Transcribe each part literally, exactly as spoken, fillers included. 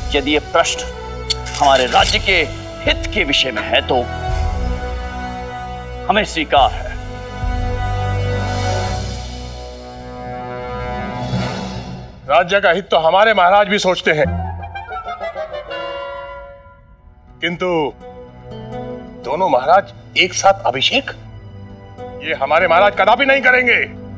यदि ये प्रश्न हमारे राज्य के हित के विषय में है तो हमें स्वीकार है। राज्य का हित तो हमारे महाराज भी सोचते हैं, किंतु दोनों महाराज एक साथ अभिषेक, ये हमारे महाराज कदापि नहीं करेंगे।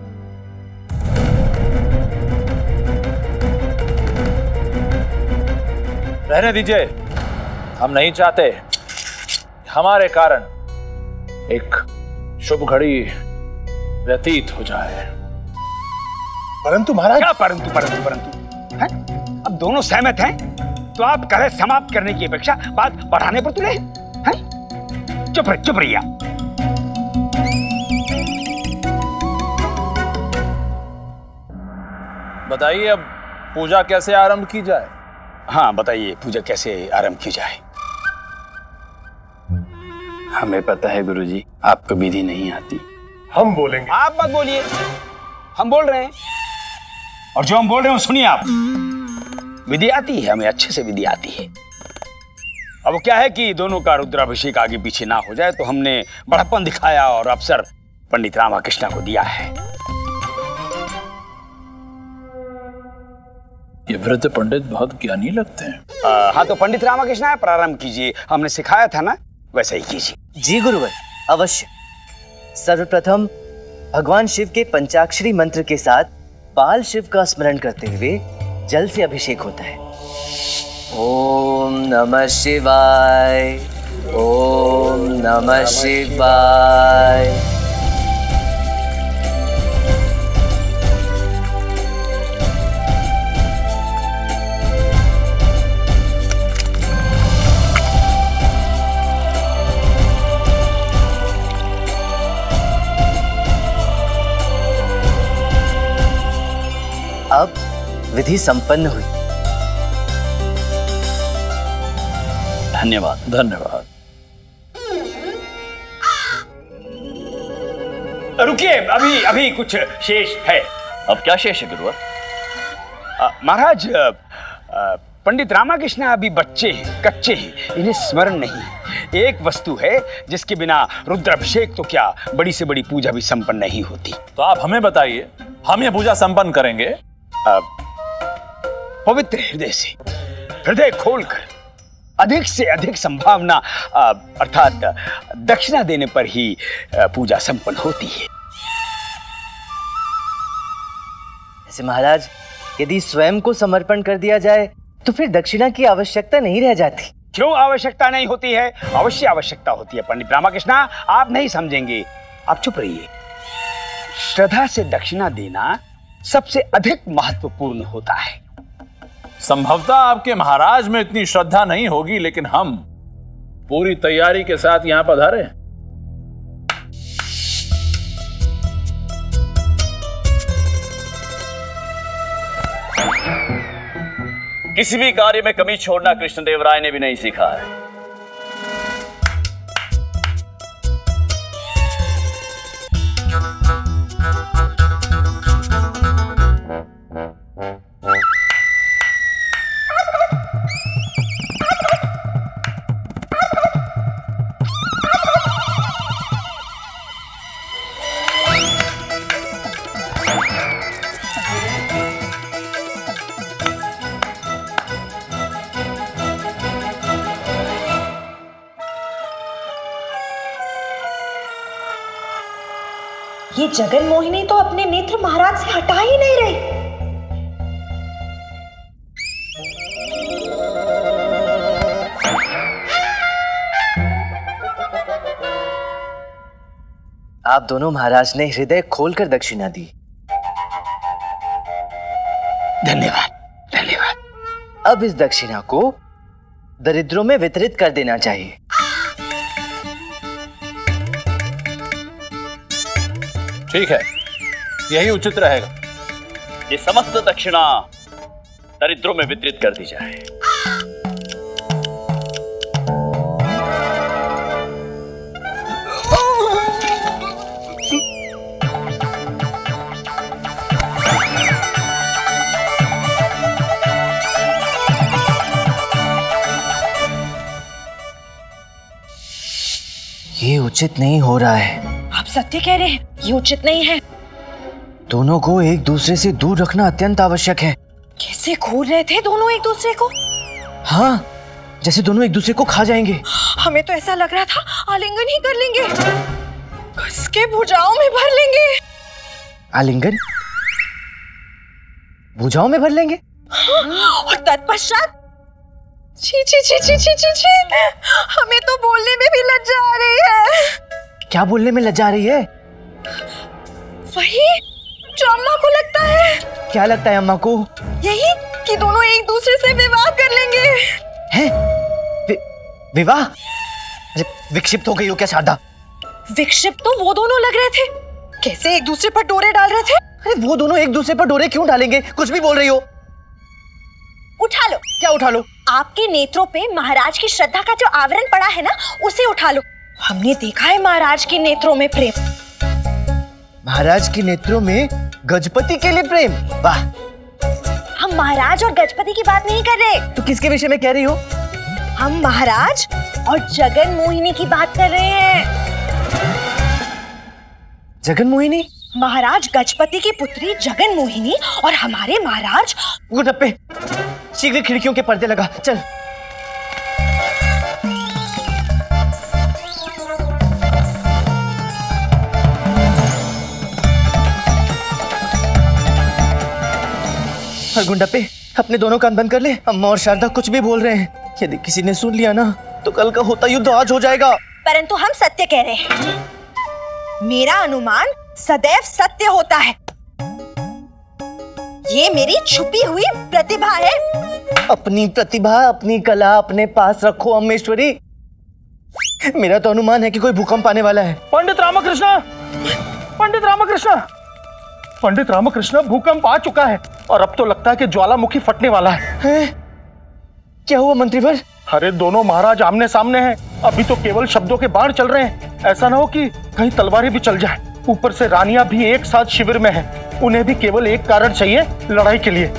रहने दीजिए, हम नहीं चाहते हमारे कारण एक शुभ घड़ी व्यतीत हो जाए। परंतु महाराज। क्या परंतु परंतु परंतु हैं? अब दोनों सहमत हैं तो आप कलह समाप्त करने की अपेक्षा बात बढ़ाने पर तुले हैं? चुप रह, चुप रहिए। बताइए अब पूजा कैसे आरंभ की जाए? हाँ बताइए, पूजा कैसे आरंभ की जाए? हमें पता है गुरुजी, आपको विधि नहीं आती। हम बोलेंगे। आप मत बोलिए, हम बोल रहे हैं और जो हम बोल रहे हैं सुनिए आप। विधि आती है, हमें अच्छे से विधि आती है। अब क्या है कि दोनों का रुद्राभिषेक आगे पीछे ना हो जाए तो हमने बड़प्पन दिखाया और अवसर पंडित रामाकृष्ण को दिया है। ये वृद्ध पंडित बहुत ज्ञानी लगते हैं। आ, हाँ तो पंडित रामाकृष्ण है, प्रारंभ कीजिए। हमने सिखाया था ना, वैसा ही कीजिए। जी गुरुवर, अवश्य। सर्वप्रथम भगवान शिव के पंचाक्षरी मंत्र के साथ बाल शिव का स्मरण करते हुए जल से अभिषेक होता है। ओम नमः शिवाय, ओम नमः शिवाय। अब विधि संपन्न हुई। धन्यवाद। धन्यवाद। रुकिए, अभी अभी कुछ शेष है। अब क्या शेष है गुरुवर? महाराज, पंडित रामाकृष्ण अभी बच्चे हैं, कच्चे हैं, इन्हें स्मरण नहीं। एक वस्तु है जिसके बिना रुद्राभिषेक तो क्या बड़ी से बड़ी पूजा भी संपन्न नहीं होती। तो आप हमें बताइए, हम ये पूजा संपन्न करेंगे पवित्र हृदय से, हृदय खोलकर, अधिक से अधिक संभावना अर्थात दक्षिणा देने पर ही पूजा संपन्न होती है। ऐसे महाराज, यदि स्वयं को समर्पण कर दिया जाए तो फिर दक्षिणा की आवश्यकता नहीं रह जाती। क्यों आवश्यकता नहीं होती है? अवश्य आवश्यकता होती है पंडित रामाकृष्ण, आप नहीं समझेंगे। आप चुप रहिए। श्रद्धा से दक्षिणा देना सबसे अधिक महत्वपूर्ण होता है। संभवतः आपके महाराज में इतनी श्रद्धा नहीं होगी, लेकिन हम पूरी तैयारी के साथ यहां पधारे हैं। किसी भी कार्य में कमी छोड़ना कृष्णदेव राय ने भी नहीं सीखा है। ये जगन मोहिनी तो अपने नेत्र महाराज से हटा ही नहीं रही। आप दोनों महाराज ने हृदय खोलकर दक्षिणा दी। धन्यवाद, धन्यवाद। अब इस दक्षिणा को दरिद्रों में वितरित कर देना चाहिए। ठीक है, यही उचित रहेगा। ये समस्त दक्षिणा दरिद्रों में वितरित कर दी जाए। ये उचित नहीं हो रहा है। आप सत्य कह रहे हैं, ये उचित नहीं है। दोनों को एक दूसरे से दूर रखना अत्यंत आवश्यक है। कैसे घूर रहे थे दोनों एक दूसरे को? हाँ, जैसे दोनों एक दूसरे को खा जाएंगे। हमें तो ऐसा लग रहा था आलिंगन ही कर लेंगे, कस के भुजाओं में भर लेंगे। आलिंगन? भुजाओं में भर लेंगे? और तत्पश्चात छी छी छी छी छी छी छी, हमें तो बोलने में भी लज्जा आ रही है। क्या बोलने में लज्जा आ रही है? वही जो अम्मा को लगता है। क्या लगता है अम्मा को? यही कि दोनों एक दूसरे से विवाह कर लेंगे। हैं? वि, विवाह? अरे विक्षिप्त हो गई हो क्या शारदा? विक्षिप्त तो वो दोनों लग रहे थे, कैसे एक दूसरे पर डोरे डाल रहे थे। अरे वो दोनों एक दूसरे पर डोरे क्यों डालेंगे? कुछ भी बोल रही हो। उठा लो। क्या उठा लो? आपके नेत्रों पे महाराज की श्रद्धा का जो आवरण पड़ा है ना, उसे उठा लो। हमने देखा है महाराज के नेत्रों में प्रेम। महाराज के नेत्रों में गजपति के लिए प्रेम? वाह। हम महाराज और गजपति की बात नहीं कर रहे। तो किसके विषय में कह रही हो? हम महाराज और जगन मोहिनी की बात कर रहे हैं। जगन मोहिनी? महाराज गजपति की पुत्री जगन मोहिनी और हमारे महाराज। गुडप्पे, शीघ्र खिड़कियों के पर्दे लगा, चल। गुंडप्पे, अपने दोनों कान बंद कर ले। अम्मा और शारदा कुछ भी बोल रहे हैं, यदि किसी ने सुन लिया ना तो कल का होता युद्ध आज हो जाएगा। परंतु हम सत्य कह रहे हैं। मेरा अनुमान सदैव सत्य होता है। ये मेरी छुपी हुई प्रतिभा है। अपनी प्रतिभा, अपनी कला अपने पास रखो अम्मेश्वरी। मेरा तो अनुमान है कि कोई भूकंप आने वाला है। पंडित रामकृष्ण, पंडित रामकृष्ण, पंडित रामकृष्ण, भूकंप आ चुका है और अब तो लगता है कि ज्वालामुखी फटने वाला है। हैं? क्या हुआ मंत्रीवर? अरे दोनों महाराज आमने सामने हैं। अभी तो केवल शब्दों के बाण चल रहे हैं, ऐसा ना हो कि कहीं तलवारें भी चल जाए। ऊपर से रानियां भी एक साथ शिविर में हैं। उन्हें भी केवल एक कारण चाहिए लड़ाई के लिए।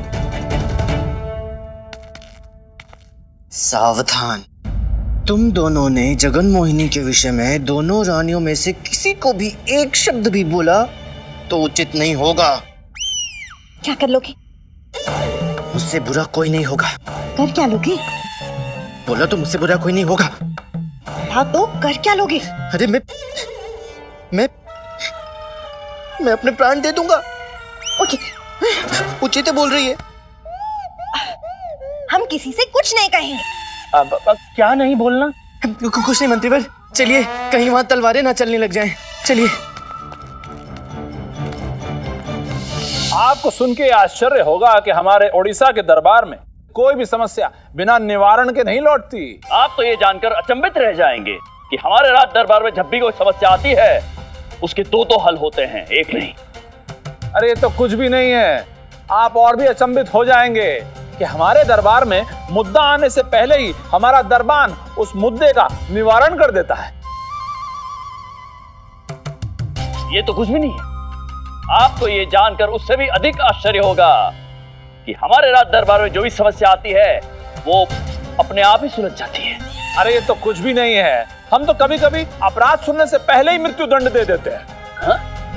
सावधान, तुम दोनों ने जगन मोहिनी के विषय में दोनों रानियों में से किसी को भी एक शब्द भी बोला तो उचित नहीं होगा। क्या कर लोगे? मुझसे बुरा कोई नहीं होगा। कर क्या लोगे? बोला तो मुझसे बुरा कोई नहीं होगा। हाँ तो कर क्या लोगे? अरे मैं मैं मैं अपने प्राण दे दूंगा। ओके, उचित बोल रही है। हम किसी से कुछ नहीं कहेंगे। अब, अब क्या नहीं बोलना? कुछ नहीं मंत्रीवर, चलिए, कहीं वहां तलवारें ना चलने लग जाएं। चलिए। आपको सुन के आश्चर्य होगा कि हमारे ओडिशा के दरबार में कोई भी समस्या बिना निवारण के नहीं लौटती। आप तो ये जानकर अचंभित रह जाएंगे कि हमारे राज दरबार में जब भी कोई समस्या आती है उसके दो दो हल होते हैं, एक नहीं। अरे ये तो कुछ भी नहीं है। आप और भी अचंभित हो जाएंगे कि हमारे दरबार में मुद्दा आने से पहले ही हमारा दरबान उस मुद्दे का निवारण कर देता है। ये तो कुछ भी नहीं है। आपको ये जानकर उससे भी अधिक आश्चर्य होगा कि हमारे राज दरबार में जो भी समस्या आती है वो अपने आप ही सुलझ जाती है। अरे ये तो कुछ भी नहीं है। हम तो कभी कभी अपराध सुनने से पहले ही मृत्यु दंड दे देते हैं। हा?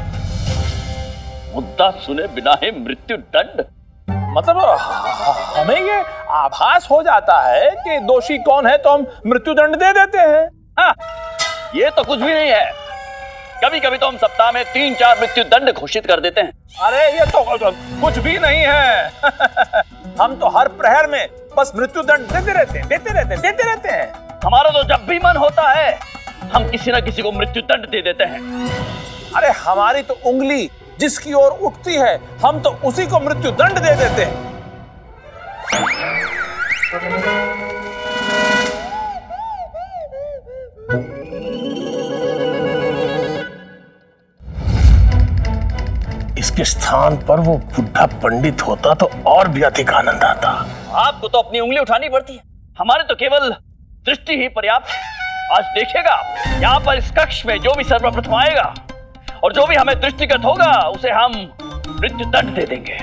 मुद्दा सुने बिना ही मृत्यु दंड? मतलब हमें ये आभास हो जाता है कि दोषी कौन है तो हम मृत्यु दंड दे देते हैं। हाँ, ये तो कुछ भी नहीं है। कभी कभी तो हम सप्ताह में तीन चार मृत्यु दंड घोषित कर देते हैं। अरे ये तो कुछ भी नहीं है। हम तो हर प्रहर में बस मृत्यु दंड देते रहते हैं, देते रहते हैं, देते रहते हैं। हमारा तो जब भी मन होता है हम किसी ना किसी को मृत्यु दंड दे देते हैं। अरे हमारी तो उंगली जिसकी ओर उठती है हम तो उसी को मृत्यु दंड दे देते हैं। इसके स्थान पर वो बुढ़ा पंडित होता तो और भी अधिक आनंद आता। आपको तो अपनी उंगली उठानी पड़ती है, हमारे तो केवल दृष्टि ही पर्याप्त है। आज देखिएगा यहाँ पर इस कक्ष में जो भी सर्वप्रथम आएगा और जो भी हमें दृष्टिगत होगा उसे हम मृत्यु दंड दे देंगे।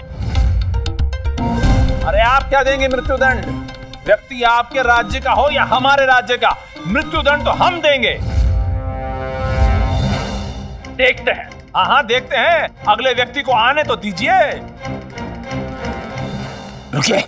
अरे आप क्या देंगे मृत्यु दंड? व्यक्ति आपके राज्य का हो या हमारे राज्य का, मृत्यु दंड तो हम देंगे। देखते हैं। हाँ हाँ देखते हैं, अगले व्यक्ति को आने तो दीजिए। रुकिए,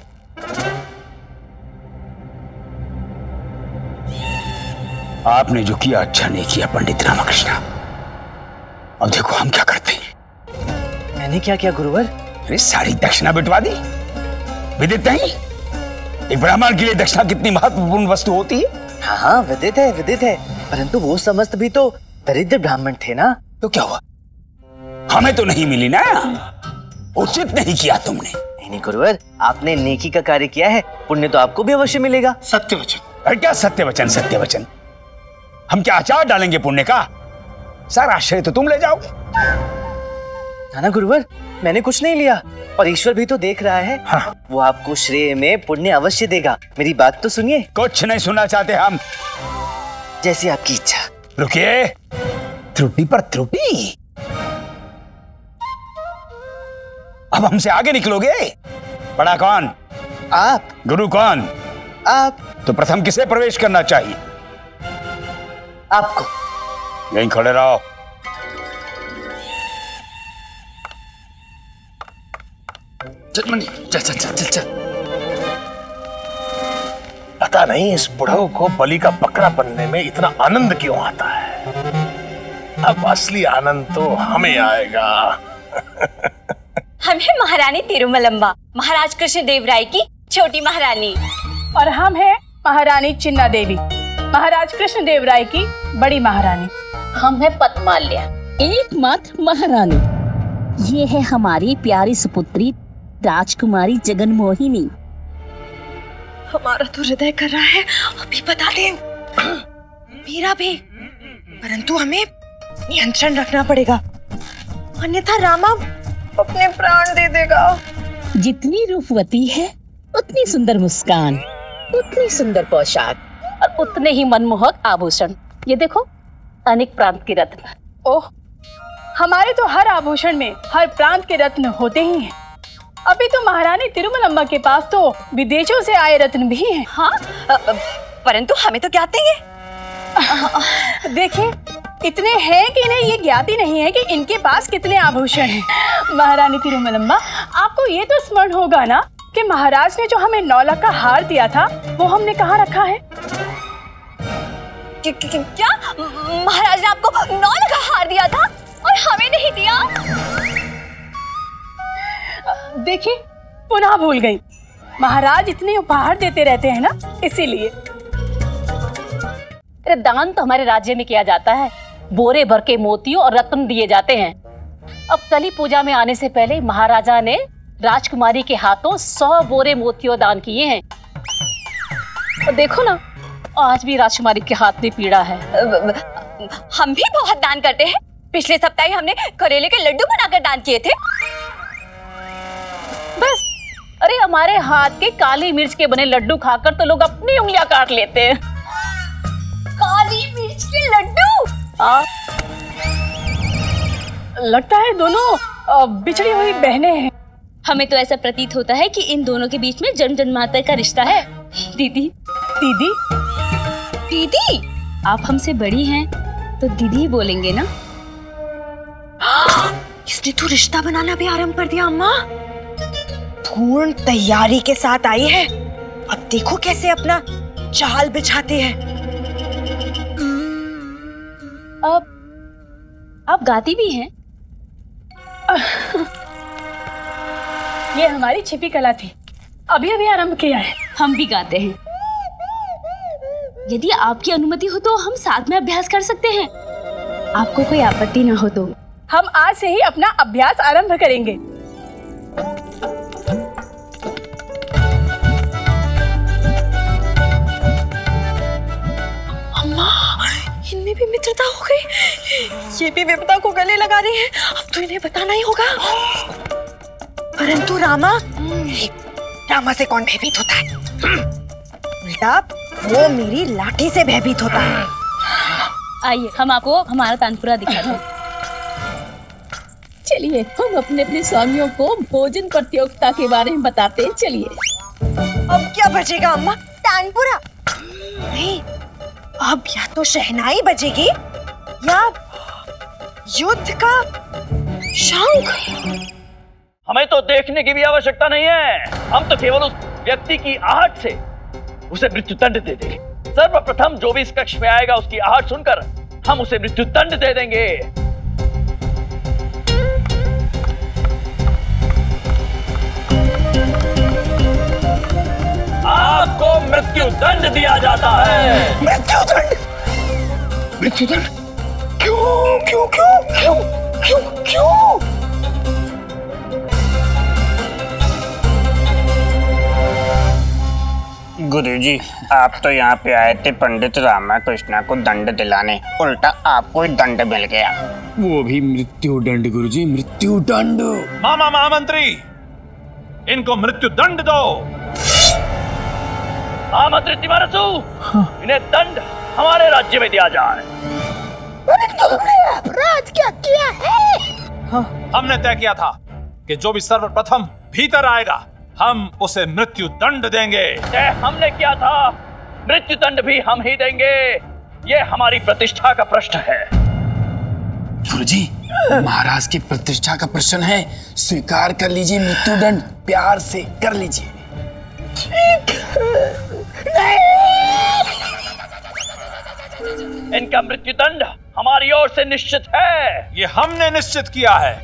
आपने जो किया अच्छा नहीं किया पंडित रामकृष्ण। अब देखो हम क्या करते हैं। मैंने क्या किया गुरुवर? अरे सारी दक्षिणा बिटवा दी। विदित नहीं एक ब्राह्मण के लिए दक्षिणा कितनी महत्वपूर्ण वस्तु होती है? हाँ हाँ विदित है, विदित है, परंतु वो समस्त भी तो दरिद्र ब्राह्मण थे ना। तो क्या हुआ, हमें तो नहीं मिली ना। उचित नहीं किया तुमने। नहीं नहीं गुरुवर, आपने नेकी का कार्य किया है, पुण्य तो आपको भी अवश्य मिलेगा। सत्य वचन। अरे क्या सत्य वचन, सत्य वचन? हम क्या अचार डालेंगे पुण्य का? सारा आश्रय तो तुम ले जाओगे। ना ना गुरुवर, मैंने कुछ नहीं लिया और ईश्वर भी तो देख रहा है। हाँ। वो आपको श्रेय में पुण्य अवश्य देगा। मेरी बात तो सुनिए। कुछ नहीं सुनना चाहते हम। जैसी आपकी इच्छा। रुकिए, त्रुटि पर त्रुटि। अब हमसे आगे निकलोगे? बड़ा कौन? आप। गुरु कौन? आप। तो प्रथम किसे प्रवेश करना चाहिए? आपको। यहीं खड़े रहो। चल मनी, चल चल चल चल चल। पता नहीं इस बुढ़ऊ को बलि का बकरा बनने में इतना आनंद क्यों आता है। अब असली आनंद तो हमें आएगा। हम है महारानी तिरुमलम्बा, महाराज कृष्ण देव राय की छोटी महारानी। और हम है महारानी चिन्ना देवी, महाराज कृष्ण देव राय की बड़ी महारानी। हम है पद्माल्या, एकमात्र महारानी। ये है हमारी प्यारी सुपुत्री राजकुमारी जगन मोहिनी। हमारा तो हृदय कर रहा है अभी बता दें। मेरा भी, परंतु हमें नियंत्रण रखना पड़ेगा, अन्यथा रामा अपने प्राण दे देगा। जितनी रूपवती है उतनी सुंदर मुस्कान, उतनी सुंदर पोशाक और उतने ही मनमोहक आभूषण। ये देखो, अनेक प्रांत के रत्न। ओह, हमारे तो हर आभूषण में हर प्रांत के रत्न होते ही हैं। अभी तो महारानी तिरुमलम्बा के पास तो विदेशों से आए रत्न भी हैं। हाँ, परंतु हमें तो क्या देंगे? देखिए, इतने हैं कि इन्हें ये ज्ञात ही नहीं है कि इनके पास कितने आभूषण हैं। महारानी तिरुमलम्बा, आपको ये तो स्मरण होगा ना कि महाराज ने जो हमें नौ लाख का हार दिया था वो हमने कहाँ रखा है? कि, कि, क्या महाराज ने आपको नौ लाख का हार दिया था और हमें नहीं दिया? देखिए, पुनः भूल गई। महाराज इतने उपहार देते रहते हैं ना, इसीलिए। अरे दान तो हमारे राज्य में किया जाता है, बोरे भर के मोतियों और रत्न दिए जाते हैं। अब कली पूजा में आने से पहले महाराजा ने राजकुमारी के हाथों सौ बोरे मोतियों दान किए हैं। और देखो ना, आज भी राजकुमारी के हाथ में पीड़ा है। हम भी बहुत दान करते हैं। पिछले सप्ताह ही हमने करेले के लड्डू बनाकर दान किए थे। बस, अरे हमारे हाथ के काली मिर्च के बने लड्डू खाकर तो लोग अपनी उंगलियां काट लेते हैं। काली मिर्च के लड्डू? आ, लगता है दोनों बिछड़ी हुई बहनें हैं। हमें तो ऐसा प्रतीत होता है कि इन दोनों के बीच में जन्म जन्मांतर का रिश्ता है। दीदी, दीदी, दीदी, आप हमसे बड़ी हैं तो दीदी ही बोलेंगे ना? इसने तो रिश्ता बनाना भी आरंभ कर दिया। अम्मा पूर्ण तैयारी के साथ आई है। अब देखो कैसे अपना जाल बिछाते हैं। अब आप गाती भी हैं? ये हमारी छिपी कला थी, अभी अभी आरंभ किया है। हम भी गाते हैं। यदि आपकी अनुमति हो तो हम साथ में अभ्यास कर सकते हैं, आपको कोई आपत्ति ना हो तो। हम आज से ही अपना अभ्यास आरंभ करेंगे। अम्मा, इनमें भी मित्रता हो गई। ये भी विपदा को गले लगा रही है। अब तो इन्हें बताना ही होगा। परंतु रामा, रामा से कौन भयभीत होता है? उल्टा वो मेरी लाठी से भयभीत होता है। आइए, हम आपको हमारा तानपुरा दिखाते हैं। चलिए, हम अपने अपने स्वामियों को भोजन प्रतियोगिता के बारे में बताते हैं। चलिए। अब क्या बजेगा अम्मा? तानपुरा नहीं, अब या तो शहनाई बजेगी या युद्ध का शंख। हमें तो देखने की भी आवश्यकता नहीं है, हम तो केवल उस व्यक्ति की आहट से उसे मृत्युदंड दे देंगे। सर्वप्रथम जो भी इस कक्ष में आएगा उसकी आहट सुनकर हम उसे मृत्युदंड दे देंगे। आपको मृत्युदंड दिया जाता है। मृत्युदंड? मृत्युदंड? क्यों क्यों क्यों क्यों क्यों क्यों? गुरुजी, आप तो यहाँ पे आए थे पंडित रामाकृष्ण को दंड दिलाने, उल्टा आपको ही दंड मिल गया। वो भी मृत्यु दंड गुरुजी, मृत्यु दंड। मामा महामंत्री, इनको मृत्यु दंड दो। महामंत्री तिवारसु, इन्हें दंड हमारे राज्य में दिया जाए। तुमने अपराध क्या किया है? हाँ। हमने तय किया था कि जो भी सर्वप्रथम भीतर आएगा हम उसे मृत्यु दंड देंगे। तय हमने किया था, मृत्यु दंड भी हम ही देंगे। ये हमारी प्रतिष्ठा का प्रश्न है। गुरुजी, महाराज की प्रतिष्ठा का प्रश्न है, स्वीकार कर लीजिए मृत्यु दंड, प्यार से कर लीजिए। ठीक है। इनका मृत्युदंड हमारी ओर से निश्चित है। ये हमने निश्चित किया है।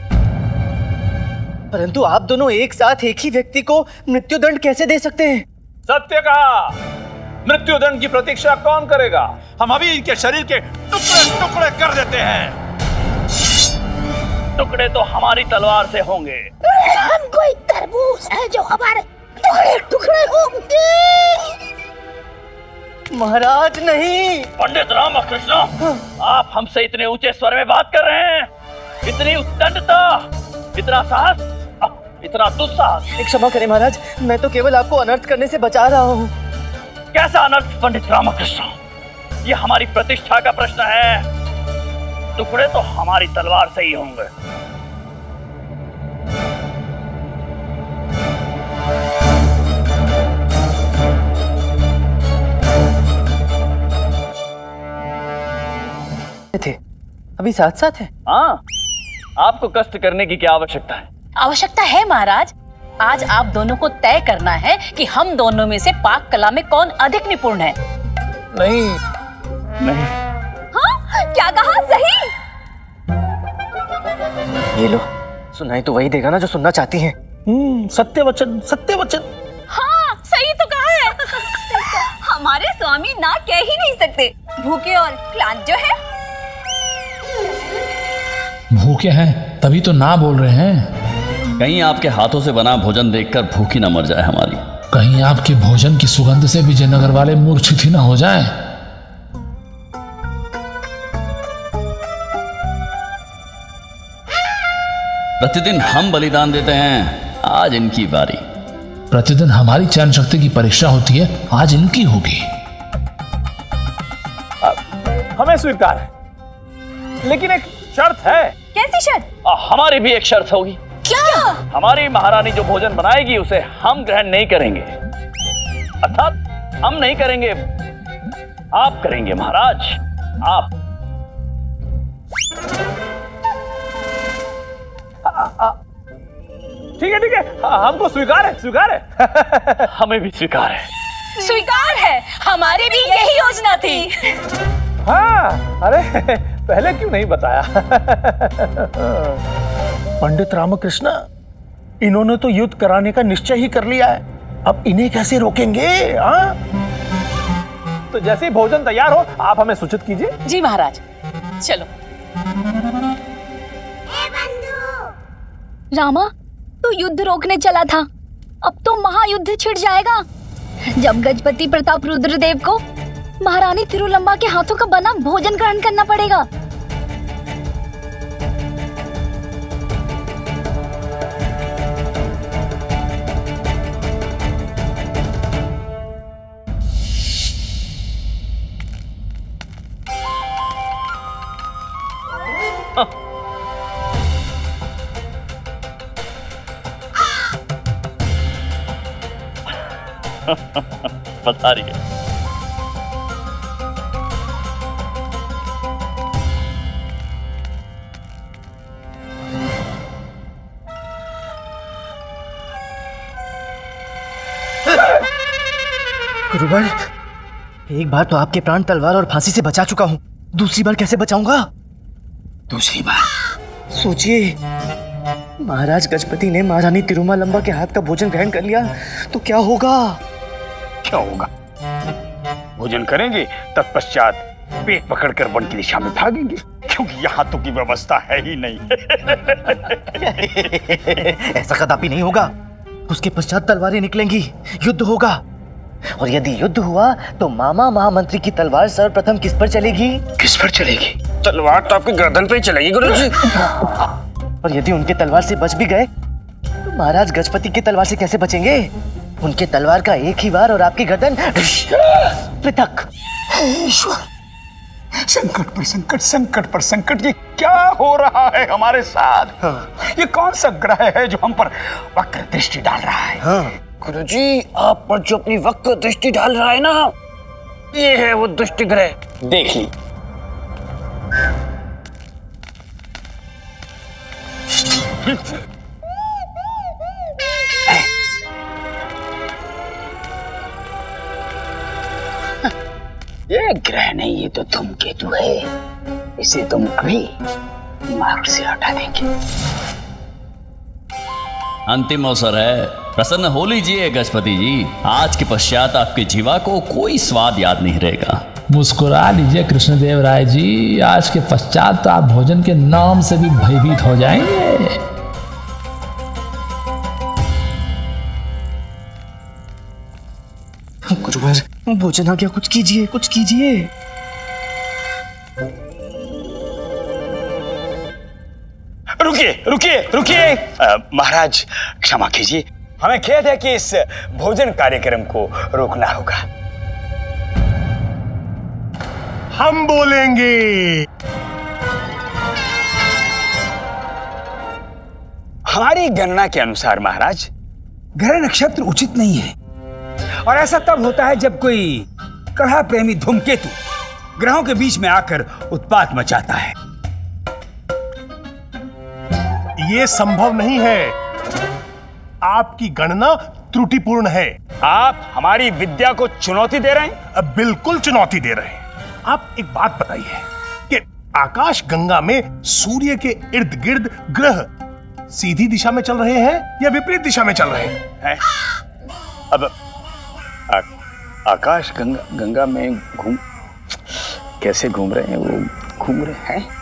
परंतु आप दोनों एक साथ एक ही व्यक्ति को मृत्युदंड कैसे दे सकते हैं? सत्य कहा। मृत्युदंड की प्रतीक्षा कौन करेगा? हम अभी इनके शरीर के टुकड़े टुकड़े कर देते हैं। टुकड़े तो हमारी तलवार से होंगे। हम कोई तरबूज है जो हमारे टुकड़े टुकड़े होंगे? महाराज नहीं। पंडित रामकृष्ण, आप हमसे इतने ऊंचे स्वर में बात कर रहे हैं, इतनी उद्दंडता, इतना साहस, इतना दुस्साहस। क्षमा करें महाराज, मैं तो केवल आपको अनर्थ करने से बचा रहा हूँ। कैसा अनर्थ पंडित रामकृष्ण? ये हमारी प्रतिष्ठा का प्रश्न है। टुकड़े तो हमारी तलवार से ही होंगे। थे अभी साथ साथ है। हाँ, आपको कष्ट करने की क्या आवश्यकता है? आवश्यकता है महाराज। आज आप दोनों को तय करना है कि हम दोनों में से पाक कला में कौन अधिक निपुण है। नहीं नहीं। हाँ, क्या कहा? सही। ये लो, सुनाई तो वही देगा ना जो सुनना चाहती हैं। हम्म, सत्य वचन, सत्य वचन। हाँ, सही तो कहा है। हमारे स्वामी ना कह ही नहीं सकते। भूखे और क्लांत जो है। भूखे हैं तभी तो ना बोल रहे हैं। कहीं आपके हाथों से बना भोजन देखकर भूखी ना मर जाए हमारी। कहीं आपके भोजन की सुगंध से विजयनगर वाले मूर्छित ही ना हो जाएं। प्रतिदिन हम बलिदान देते हैं, आज इनकी बारी। प्रतिदिन हमारी चयन शक्ति की परीक्षा होती है, आज इनकी होगी। हमें स्वीकार है, लेकिन एक शर्त है। कैसी शर्त? आ, हमारी भी एक शर्त होगी। क्या? हमारी महारानी जो भोजन बनाएगी उसे हम ग्रहण नहीं करेंगे। अर्थात हम नहीं करेंगे, आप करेंगे महाराज, आप। ठीक है ठीक है, हमको स्वीकार है, स्वीकार है। हमें भी स्वीकार है। स्वीकार है, हमारी भी यही योजना थी। हाँ, अरे पहले क्यों नहीं बताया? पंडित रामकृष्ण, इन्होंने तो युद्ध कराने का निश्चय ही कर लिया है, अब इन्हें कैसे रोकेंगे? हाँ? तो जैसे ही भोजन तैयार हो आप हमें सूचित कीजिए। जी महाराज, चलो। रामा, तू युद्ध रोकने चला था, अब तो महायुद्ध छिड़ जाएगा। जब गजपति प्रताप रुद्रदेव को महारानी तिरुलंबा के हाथों का बना भोजन ग्रहण करना पड़ेगा। बता रही है। गुरुवर, एक बार तो आपके प्राण तलवार और फांसी से बचा चुका हूँ, दूसरी बार कैसे बचाऊंगा? दूसरी बार सोचिए, महाराज गजपति ने महारानी तिरुमलंबा के हाथ का भोजन ग्रहण कर लिया तो क्या होगा? क्या होगा? भोजन करेंगे, तत्पश्चात पेट पकड़कर वन की दिशा में भागेंगे, क्योंकि यहाँ तो की व्यवस्था है ही नहीं। ऐसा कदापि नहीं होगा। उसके पश्चात तलवारें निकलेंगी, युद्ध होगा, और यदि युद्ध हुआ तो मामा महामंत्री की तलवार सर्वप्रथम किस पर चलेगी? किस पर चलेगी? तलवार तो आपकी गर्दन पे ही चलेगी गुरुजी। और यदि उनके तलवार से बच भी गए तो महाराज गजपति की तलवार से कैसे बचेंगे? उनके तलवार का एक ही वार और आपकी गर्दन पृथक। संकट पर संकट, संकट पर संकट, ये क्या हो रहा है हमारे साथ? हाँ। ये कौन सा ग्रह है जो हम पर वक्र दृष्टि डाल रहा है? हाँ। गुरुजी, आप पर जो अपनी वक्र दृष्टि डाल रहा है ना, ये है वो दुष्ट ग्रह। देख ली। ये ग्रह नहीं, ये तो धूमकेतु है। इसे तुम अभी मार्ग से हटा देंगे। अंतिम अवसर है, प्रसन्न हो लीजिए गजपति जी। आज के पश्चात आपके जीवा को कोई स्वाद याद नहीं रहेगा। मुस्कुरा लीजिए कृष्णदेव राय जी, आज के पश्चात तो आप भोजन के नाम से भी भयभीत हो जाएंगे। गुरुवर, भोजन आ गया, कुछ कीजिए, कुछ कीजिए। रुकिए रुकिए रुकिए, महाराज क्षमा कीजिए, हमें खेद है कि इस भोजन कार्यक्रम को रोकना होगा। हम बोलेंगे। हमारी गणना के अनुसार महाराज, ग्रह नक्षत्र उचित नहीं है, और ऐसा तब होता है जब कोई ग्रह प्रेमी धूमकेतु ग्रहों के बीच में आकर उत्पात मचाता है। ये संभव नहीं है। आपकी गणना त्रुटिपूर्ण है। आप हमारी विद्या को चुनौती दे रहे हैं? अब बिल्कुल चुनौती दे रहे हैं। आप एक बात बताइए कि आकाश गंगा में सूर्य के इर्द गिर्द ग्रह सीधी दिशा में चल रहे हैं या विपरीत दिशा में चल रहे हैं? अब आ, आकाश गंगा गंगा में घूम कैसे घूम रहे हैं? वो घूम रहे हैं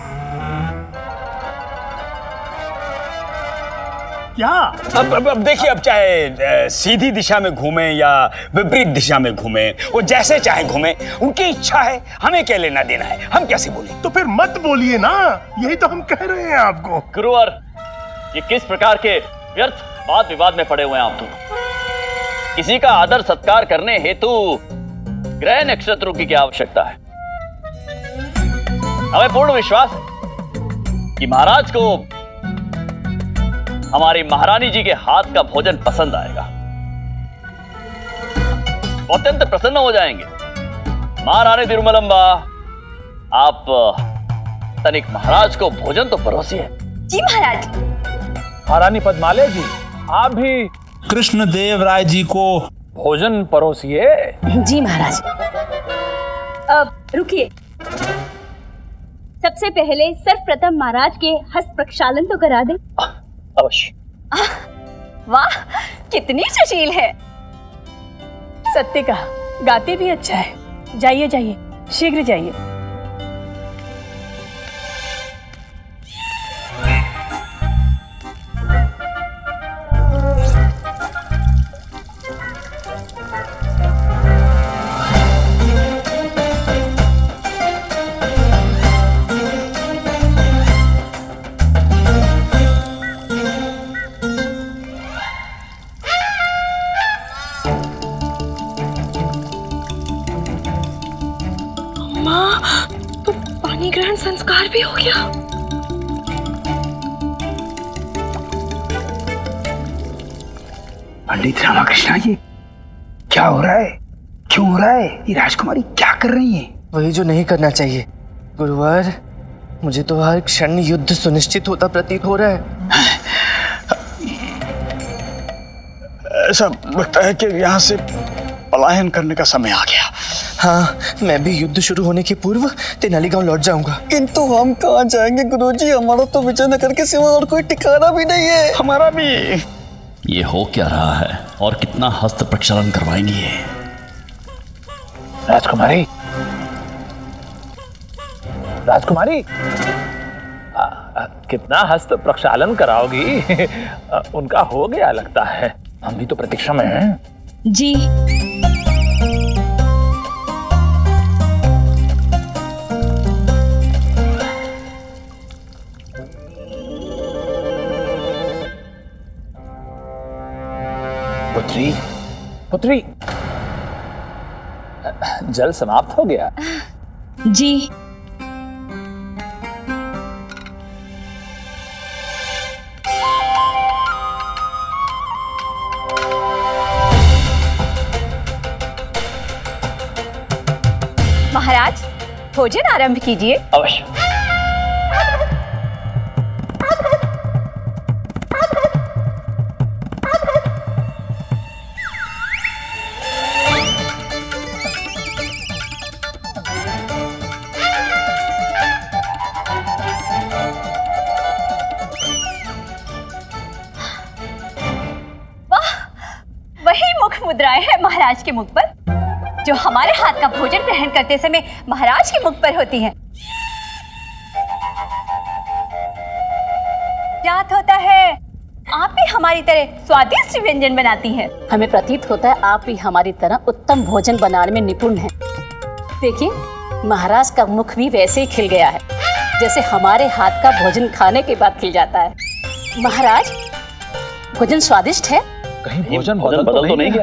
क्या? अब अब, अब देखिए, अब चाहे सीधी दिशा में घूमे या विपरीत दिशा में घूमे, वो जैसे चाहे घूमे, उनकी इच्छा है, हमें क्या लेना देना है? हम कैसे बोले? तो फिर मत बोलिए ना, यही तो हम कह रहे हैं आपको। गुरुवर, ये किस प्रकार के व्यर्थ वाद विवाद में पड़े हुए हैं आप दोनों? किसी का आदर सत्कार करने हेतु ग्रह नक्षत्रों की क्या आवश्यकता है? हमें पूर्ण विश्वास है कि महाराज को हमारी महारानी जी के हाथ का भोजन पसंद आएगा, वो अत्यंत प्रसन्न हो जाएंगे। महारानी तिरुमलंबा, आप तनिक महाराज को भोजन तो परोसिए। जी महाराज। महारानी पद्मालय जी, आप भी कृष्णदेव राय जी को भोजन परोसिए। जी महाराज। अब रुकिए, सबसे पहले सर्वप्रथम महाराज के हस्त प्रक्षालन तो करा दे। अवश्य। वाह, कितनी सुशील है। सत्य कहा, गाते भी अच्छा है। जाइए जाइए, शीघ्र जाइए। ग्रहण संस्कार भी हो गया। पंडित रामाकृष्णा, ये क्या हो रहा है? क्यों हो रहा है? ये राजकुमारी क्या कर रही है? वही जो नहीं करना चाहिए गुरुवर। मुझे तो हर क्षण युद्ध सुनिश्चित होता प्रतीत हो रहा है। ऐसा लगता है कि यहाँ से पलायन करने का समय आ गया। हाँ, मैं भी युद्ध शुरू होने के पूर्व तेनाली गांव लौट जाऊंगा। किंतु हम कहाँ जाएंगे गुरुजी? हमारा तो विजयनगर के सिवा और कोई ठिकाना भी नहीं है। हमारा भी। ये हो क्या रहा है और कितना हस्त प्रक्षालन करवाएंगी ये? राजकुमारी, राजकुमारी, आ, आ, कितना हस्त प्रक्षालन कराओगी? आ, उनका हो गया लगता है। हम भी तो प्रतीक्षा में हैं। जी। पुत्री, पुत्री, जल समाप्त हो गया? जी। महाराज, भोजन आरंभ कीजिए। अवश्य। वही मुख मुद्राएं हैं महाराज के मुख पर, जो हमारे हाथ का भोजन ग्रहण करते समय महाराज के मुख पर होती हैं। याद होता है आप भी हमारी तरह स्वादिष्ट व्यंजन बनाती हैं। हमें प्रतीत होता है आप भी हमारी तरह उत्तम भोजन बनाने में निपुण हैं। देखिए, महाराज का मुख भी वैसे ही खिल गया है जैसे हमारे हाथ का भोजन खाने के बाद खिल जाता है। महाराज, भोजन स्वादिष्ट है? कहीं भोजन बदल, बदल तो नहीं गया?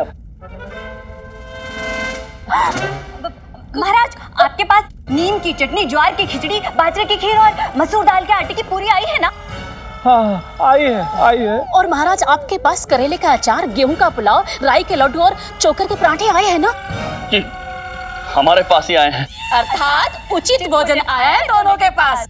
महाराज, आपके पास नीम की चटनी, ज्वार की खिचड़ी, बाजरे की खीर और मसूर दाल के आटे की पूरी आई है ना? हाँ, आई है, आई है। और महाराज, आपके पास करेले का अचार, गेहूं का पुलाव, राई के लड्डू और चोकर के पराठे आए हैं ना? जी, हमारे पास ही आए हैं। अर्थात उचित भोजन आया है दोनों के पास।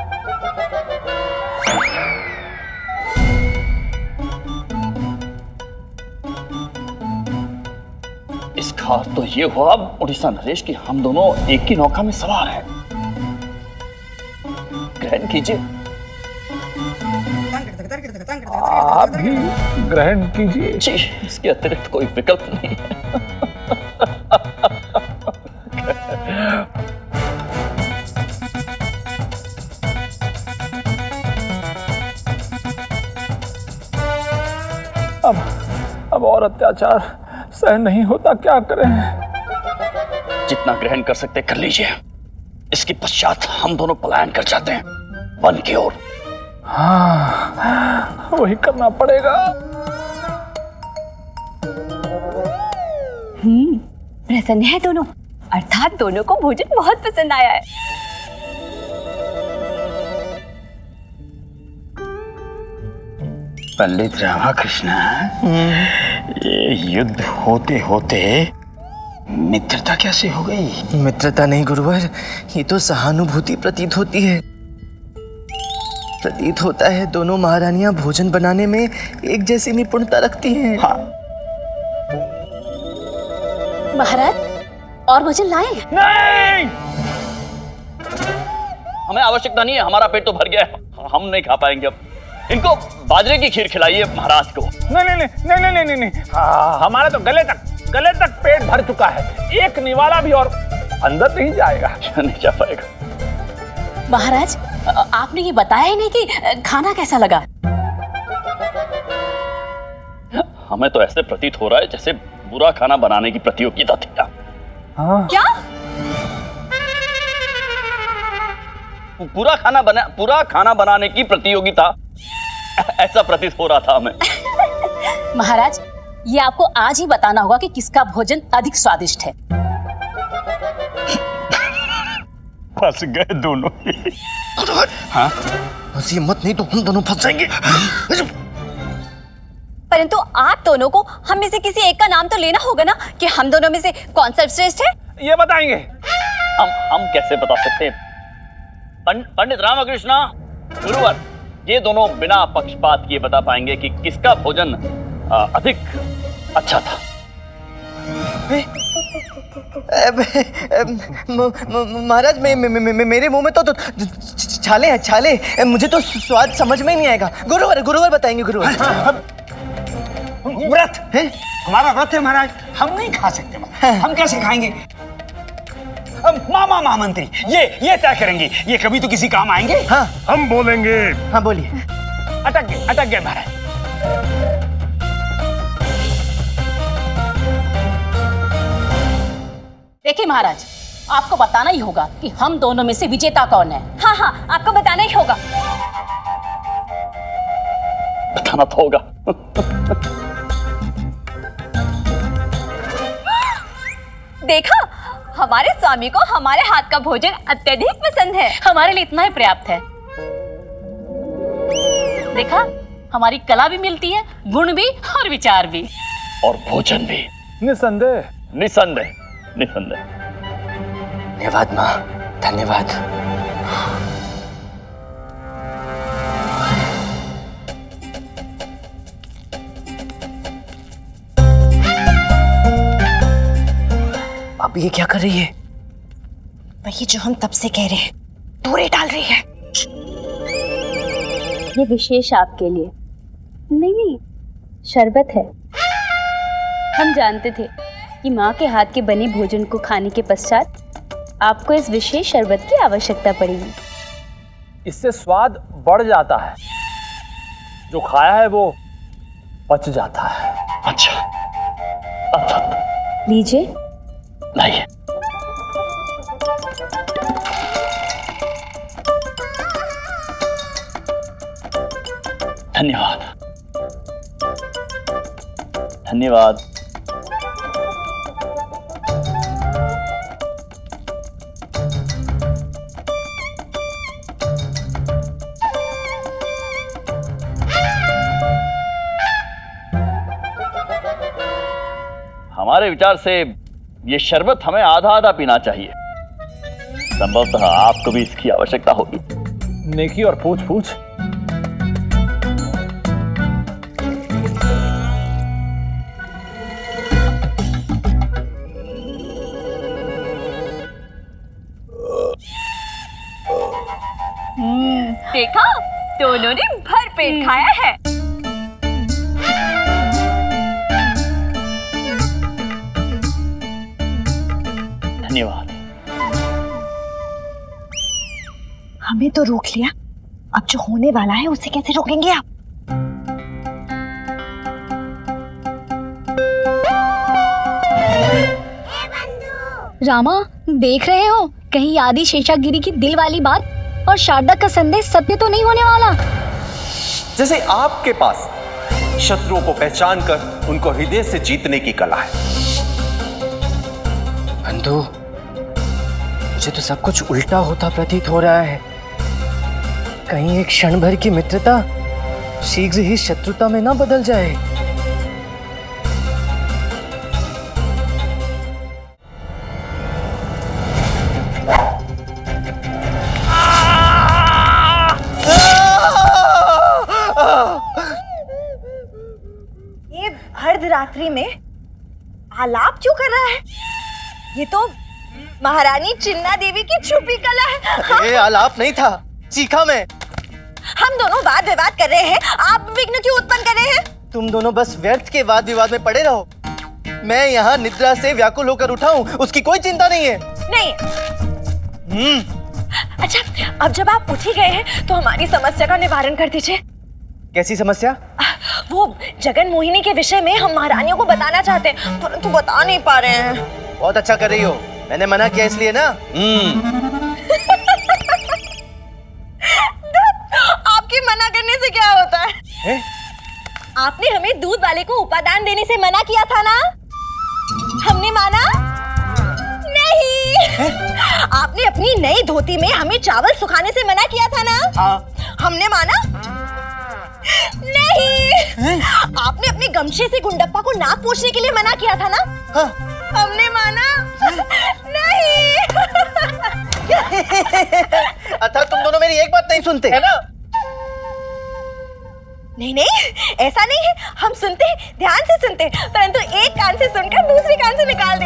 इसका तो ये हुआ उड़ीसा नरेश कि हम दोनों एक ही नौका में सवार हैं। ग्रहण कीजिए। आप भी ग्रहण कीजिए। जी, इसके अतिरिक्त कोई विकल्प नहीं है। अब अब और अत्याचार सहन नहीं होता, क्या करें? जितना ग्रहण कर सकते कर लीजिए। इसके पश्चात हम दोनों पलायन कर जाते हैं वन की ओर। हाँ, वही करना पड़ेगा। हम्म, प्रसन्न है दोनों, अर्थात दोनों को भोजन बहुत पसंद आया है। पंडित रामाकृष्ण, ये युद्ध होते होते मित्रता कैसे हो गई? मित्रता नहीं गुरुवर, ये तो सहानुभूति प्रतीत होती है। प्रतीत होता है दोनों महारानियां भोजन बनाने में एक जैसी निपुणता रखती हैं। हाँ। महाराज, और भोजन लाए? नहीं, हमें आवश्यकता नहीं है, हमारा पेट तो भर गया है, हम नहीं खा पाएंगे अब। इनको बाजरे की खीर खिलाइए महाराज को। नहीं नहीं नहीं नहीं नहीं नहीं नहीं, हाँ, हमारा तो गले तक गले तक पेट भर चुका है, एक निवाला भी और अंदर नहीं जाएगा। नहीं जा पाएगा। महाराज, आपने ये बताया ही नहीं कि खाना कैसा लगा? हमें तो ऐसे प्रतीत हो रहा है जैसे बुरा खाना बनाने की प्रतियोगिता थी। हाँ? क्या? पूरा खाना बना पूरा खाना बनाने की प्रतियोगिता, ऐसा प्रतीत हो रहा था हमें। महाराज, ये आपको आज ही बताना होगा कि किसका भोजन अधिक स्वादिष्ट है। फंस गए दोनों। हाँ? बस ये मत, नहीं तो हम दोनों फंस जाएंगे। परंतु आप दोनों को हम में से किसी एक का नाम तो लेना होगा ना, कि हम दोनों में से कौन सर्वश्रेष्ठ है? ये बताएंगे। हम हम कैसे बता सकते हैं? पंडित रामकृष्ण, गुरुवर, ये दोनों बिना पक्षपात किए बता पाएंगे कि किसका भोजन अधिक अच्छा था। महाराज मे, मे, मे, मे, मेरे मुंह में तो, तो छाले हैं छाले। मुझे तो स्वाद समझ में ही नहीं आएगा। गुरुवर गुरुवर बताएंगे गुरुवर। व्रत है, हमारा व्रत है महाराज, हम नहीं खा सकते महाराज। हम कैसे खाएंगे? हम मामा महामंत्री ये ये तय करेंगे, ये कभी तो किसी काम आएंगे। हाँ हम बोलेंगे। हाँ बोलिए। अटक गए अटक गए महाराज। देखिए महाराज, आपको बताना ही होगा कि हम दोनों में से विजेता कौन है। हाँ हाँ आपको बताना ही होगा। बताना तो होगा। देखा, हमारे स्वामी को हमारे हाथ का भोजन अत्यधिक पसंद है। हमारे लिए इतना ही पर्याप्त है। देखा, हमारी कला भी मिलती है, गुण भी और विचार भी, और भोजन भी। निसंदेह निसंदेह निसंदेह। धन्यवाद माँ, धन्यवाद। अब ये क्या कर रही है? वही जो हम तब से कह रहे हैं, धूरे डाल रही है। ये विशेष आपके लिए। नहीं नहीं, शरबत है। हम जानते थे कि माँ के हाथ के बने भोजन को खाने के पश्चात आपको इस विशेष शरबत की आवश्यकता पड़ेगी। इससे स्वाद बढ़ जाता है, जो खाया है वो पच जाता है। अच्छा, अच्छा। लीजिए। नहीं। धन्यवाद धन्यवाद। हमारे विचार से ये शरबत हमें आधा आधा पीना चाहिए। संभवतः आपको भी इसकी आवश्यकता होगी। नेकी और पूछ पूछ। देखा, दोनों ने भर पेट खाया है। धन्यवाद। हमें तो रोक लिया, अब जो होने वाला है उसे कैसे रोकेंगे आप? रामा, देख रहे हो कहीं आदि शेषागिरी की दिल वाली बात और शारदा का संदेश सत्य तो नहीं होने वाला। जैसे आपके पास शत्रुओं को पहचान कर उनको हृदय से जीतने की कला है। बंधु, मुझे तो सब कुछ उल्टा होता प्रतीत हो रहा है। कहीं एक क्षण भर की मित्रता शीघ्र ही शत्रुता में ना बदल जाए। ये अर्धरात्रि में आलाप क्यों कर रहा है? ये तो महारानी चिन्ना देवी की छुपी कला है। हाँ? ये आलाप नहीं था, चीखा मैं। हम दोनों वाद विवाद कर रहे हैं, आप विघ्न क्यों उत्पन्न कर रहे हैं? तुम दोनों बस व्यर्थ के वाद विवाद में पड़े रहो। मैं यहाँ निद्रा से व्याकुल होकर उठा हूँ, उसकी कोई चिंता नहीं है। नहीं। हम्म। अच्छा, अब जब आप उठ ही गए हैं तो हमारी समस्या का निवारण कर दीजिए। कैसी समस्या? वो जगन मोहिनी के विषय में हम महारानियों को बताना चाहते हैं, परंतु बता नहीं पा रहे हैं। बहुत अच्छा कर रही हो, मैंने मना किया इसलिए ना। आपके मना करने से क्या होता है? है? आपने हमें दूध वाले को उपादान देने से मना किया था ना? हमने माना नहीं। है? आपने अपनी नई धोती में हमें चावल सुखाने से मना किया था ना? हाँ। हमने माना नहीं। है? आपने अपने गमछे से गुंडप्पा को नाक पोंछने के लिए मना किया था ना? हाँ। हमने माना नहीं। अतः तुम दोनों मेरी एक बात नहीं सुनते है ना? नहीं नहीं, ऐसा नहीं है। हम सुनते हैं, ध्यान से सुनते हैं, परंतु एक कान से सुनकर दूसरे कान से निकाल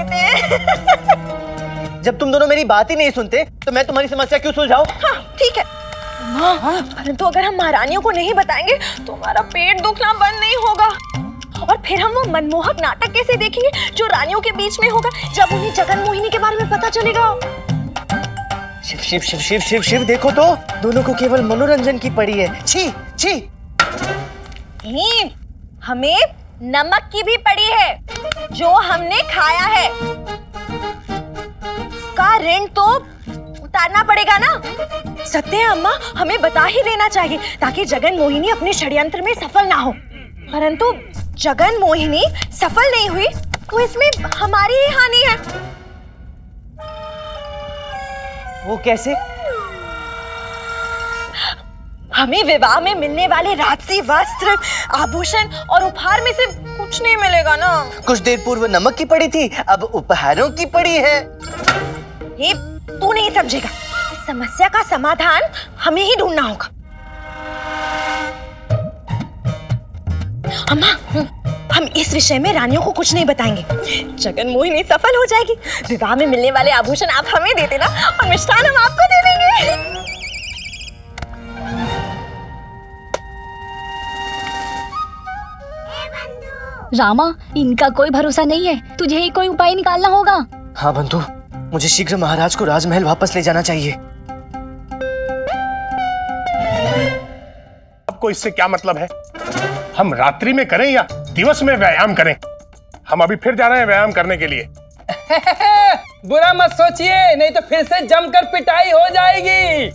जब तुम दोनों मेरी बात ही नहीं सुनते तो मैं तुम्हारी समस्या क्यों सुलझाऊं? हाँ ठीक है माँ, परंतु अगर हम महारानियों को नहीं बताएंगे तो हमारा पेट दुखना बंद नहीं होगा। और फिर हम वो मनमोहक नाटक कैसे देखेंगे जो रानियों के बीच में होगा जब उन्हें जगन मोहिनी के बारे में पता चलेगा। शिव शिव शिव शिव शिव शिव देखो तो दोनों को केवल मनोरंजन की पड़ी है। छी छी। नहीं, हमें नमक की भी पड़ी है जो हमने खाया है। उसका ऋण तो उतारना पड़ेगा ना। सत्य है अम्मा, हमें बता ही देना चाहिए ताकि जगन मोहिनी अपने षड्यंत्र में सफल ना हो। परंतु जगन मोहिनी सफल नहीं हुई तो इसमें हमारी ही हानि है। वो कैसे? हमें विवाह में मिलने वाले राजसी वस्त्र, आभूषण और उपहार में से कुछ नहीं मिलेगा ना। कुछ देर पूर्व नमक की पड़ी थी, अब उपहारों की पड़ी है। ये तू नहीं समझेगा। इस समस्या का समाधान हमें ही ढूंढना होगा। अम्मा, हम इस विषय में रानियों को कुछ नहीं बताएंगे। जगन मोहिनी सफल हो जाएगी। विवाह में मिलने वाले आभूषण आप हमें दे देना और मिष्ठान हम आपको दे देंगे। रामा, इनका कोई भरोसा नहीं है, तुझे ही कोई उपाय निकालना होगा। हाँ बंधु, मुझे शीघ्र महाराज को राजमहल वापस ले जाना चाहिए। आपको इससे क्या मतलब है? हम रात्रि में करें या दिवस में व्यायाम करें? हम अभी फिर जा रहे हैं व्यायाम करने के लिए। बुरा मत सोचिए, नहीं तो फिर से जमकर पिटाई हो जाएगी।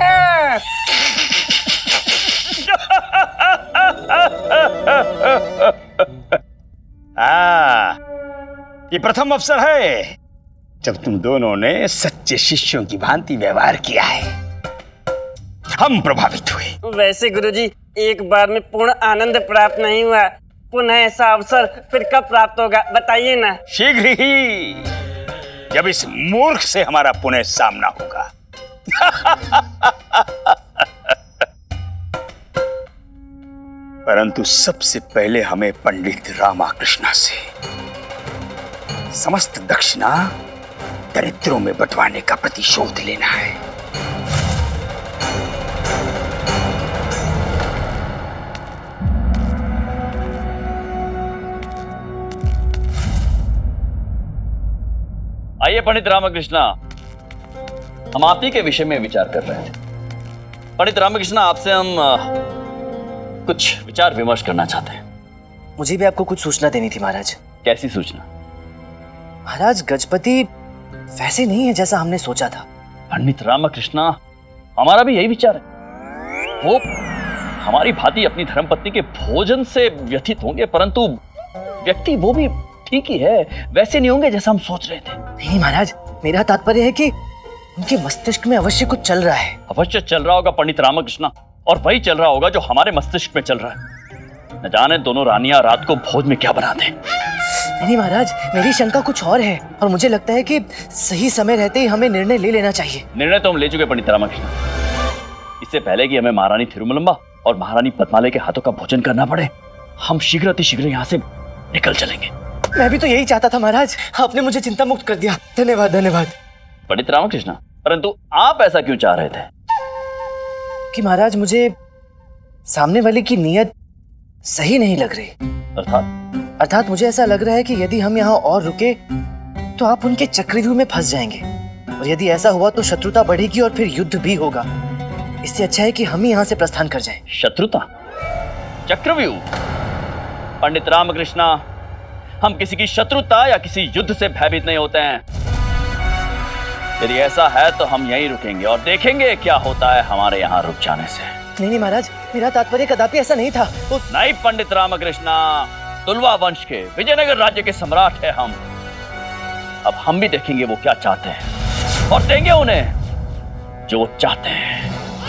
आ, ये प्रथम अवसर है जब तुम दोनों ने सच्चे शिष्यों की भांति व्यवहार किया है। हम प्रभावित हुए। वैसे गुरुजी, एक बार में पूर्ण आनंद प्राप्त नहीं हुआ, पुनः ऐसा अवसर फिर कब प्राप्त होगा बताइए ना। शीघ्र ही, जब इस मूर्ख से हमारा पुनः सामना होगा। परंतु सबसे पहले हमें पंडित रामाकृष्णा से समस्त दक्षिणा दरिद्रों में बंटवाने का प्रतिशोध लेना है। आइए पंडित रामकृष्णा, हम आप ही के विषय में विचार कर रहे थे। पंडित रामकृष्णा, आपसे हम आ, कुछ विचार विमर्श करना चाहते हैं। मुझे भी आपको कुछ सूचना देनी थी महाराज। कैसी सूचना? महाराज, गजपति वैसे नहीं है जैसा हमने सोचा था। पंडित रामकृष्णा, हमारा भी यही विचार है। वो हमारी भांति अपनी धर्मपत्नी के भोजन से व्यथित होंगे, परंतु व्यक्ति वो भी ठीक ही है, वैसे नहीं होंगे जैसा हम सोच रहे थे। नहीं महाराज, मेरा तात्पर्य है कि उनके मस्तिष्क में अवश्य कुछ चल रहा है। अवश्य चल रहा होगा पंडित रामकृष्णा, और वही चल रहा होगा जो हमारे मस्तिष्क में चल रहा है। न जाने दोनों रानियां रात को भोज में क्या बनाते हैं। नहीं महाराज, मेरी शंका कुछ और है और मुझे लगता है कि सही समय रहते ही हमें निर्णय ले लेना चाहिए। निर्णय तो हम ले चुके पंडित रामकृष्ण। इससे पहले कि हमें महारानी थिरुमलंबा और महारानी पद्मालय के हाथों का भोजन करना पड़े, हम शीघ्र अति शीघ्र यहाँ से निकल चलेंगे। मैं भी तो यही चाहता था महाराज, आपने मुझे चिंता मुक्त कर दिया। धन्यवाद धन्यवाद पंडित रामकृष्ण। परंतु आप ऐसा क्यों चाह रहे थे? कि महाराज, मुझे सामने वाले की नीयत सही नहीं लग रही। अर्थात अर्थात मुझे ऐसा लग रहा है कि यदि हम यहाँ और रुके तो आप उनके चक्रव्यूह में फंस जाएंगे, और यदि ऐसा हुआ तो शत्रुता बढ़ेगी और फिर युद्ध भी होगा। इससे अच्छा है कि हम ही यहाँ से प्रस्थान कर जाएं। शत्रुता? चक्रव्यूह? पंडित रामकृष्णा, हम किसी की शत्रुता या किसी युद्ध से भयभीत नहीं होते हैं। यदि ऐसा है तो हम यहीं रुकेंगे और देखेंगे क्या होता है हमारे यहाँ रुक जाने से। नहीं नहीं महाराज, मेरा तात्पर्य कदापि ऐसा नहीं था। वो... नहीं पंडित रामकृष्णा, तुलवा वंश के विजयनगर राज्य के सम्राट है हम। अब हम भी देखेंगे वो क्या चाहते हैं और देंगे उन्हें जो वो चाहते हैं।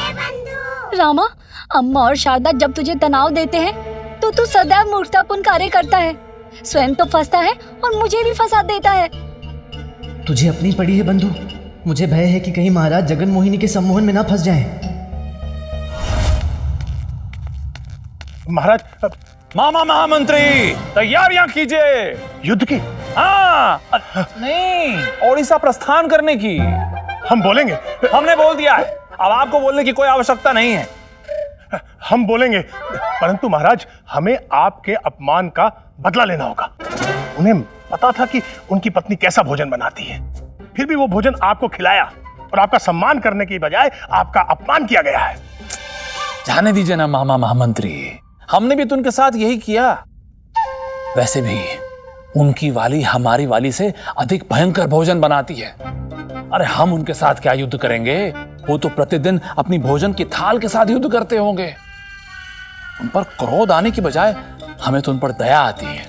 रामा, अम्मा और शारदा जब तुझे तनाव देते हैं तो तू सदैव मूर्खतापूर्ण कार्य करता है। स्वयं तो फंसता है और मुझे भी फंसा देता है। तुझे अपनी पड़ी है बंधु। मुझे भय है कि कहीं महाराज जगन मोहिनी के सम्मोहन में ना फंस जाएं। महाराज, मामा महामंत्री, तैयारियां कीजिए। युद्ध की? हाँ, नहीं, ओडिशा प्रस्थान करने की। हम बोलेंगे। हमने बोल दिया है, अब आपको बोलने की कोई आवश्यकता नहीं है। हम बोलेंगे, परंतु महाराज हमें आपके अपमान का बदला लेना होगा। उन्हें पता था कि उनकी पत्नी कैसा भोजन बनाती है, फिर भी वो भोजन आपको खिलाया और आपका सम्मान करने की बजाय आपका अपमान किया गया है। जाने दीजिए ना मामा महामंत्री, हमने भी तो उनके साथ यही किया। वैसे भी उनकी वाली हमारी वाली से अधिक भयंकर भोजन बनाती है। अरे हम उनके साथ क्या युद्ध करेंगे? वो तो प्रतिदिन अपनी भोजन की थाल के साथ युद्ध करते होंगे। उन पर क्रोध आने की बजाय हमें तो उन पर दया आती है।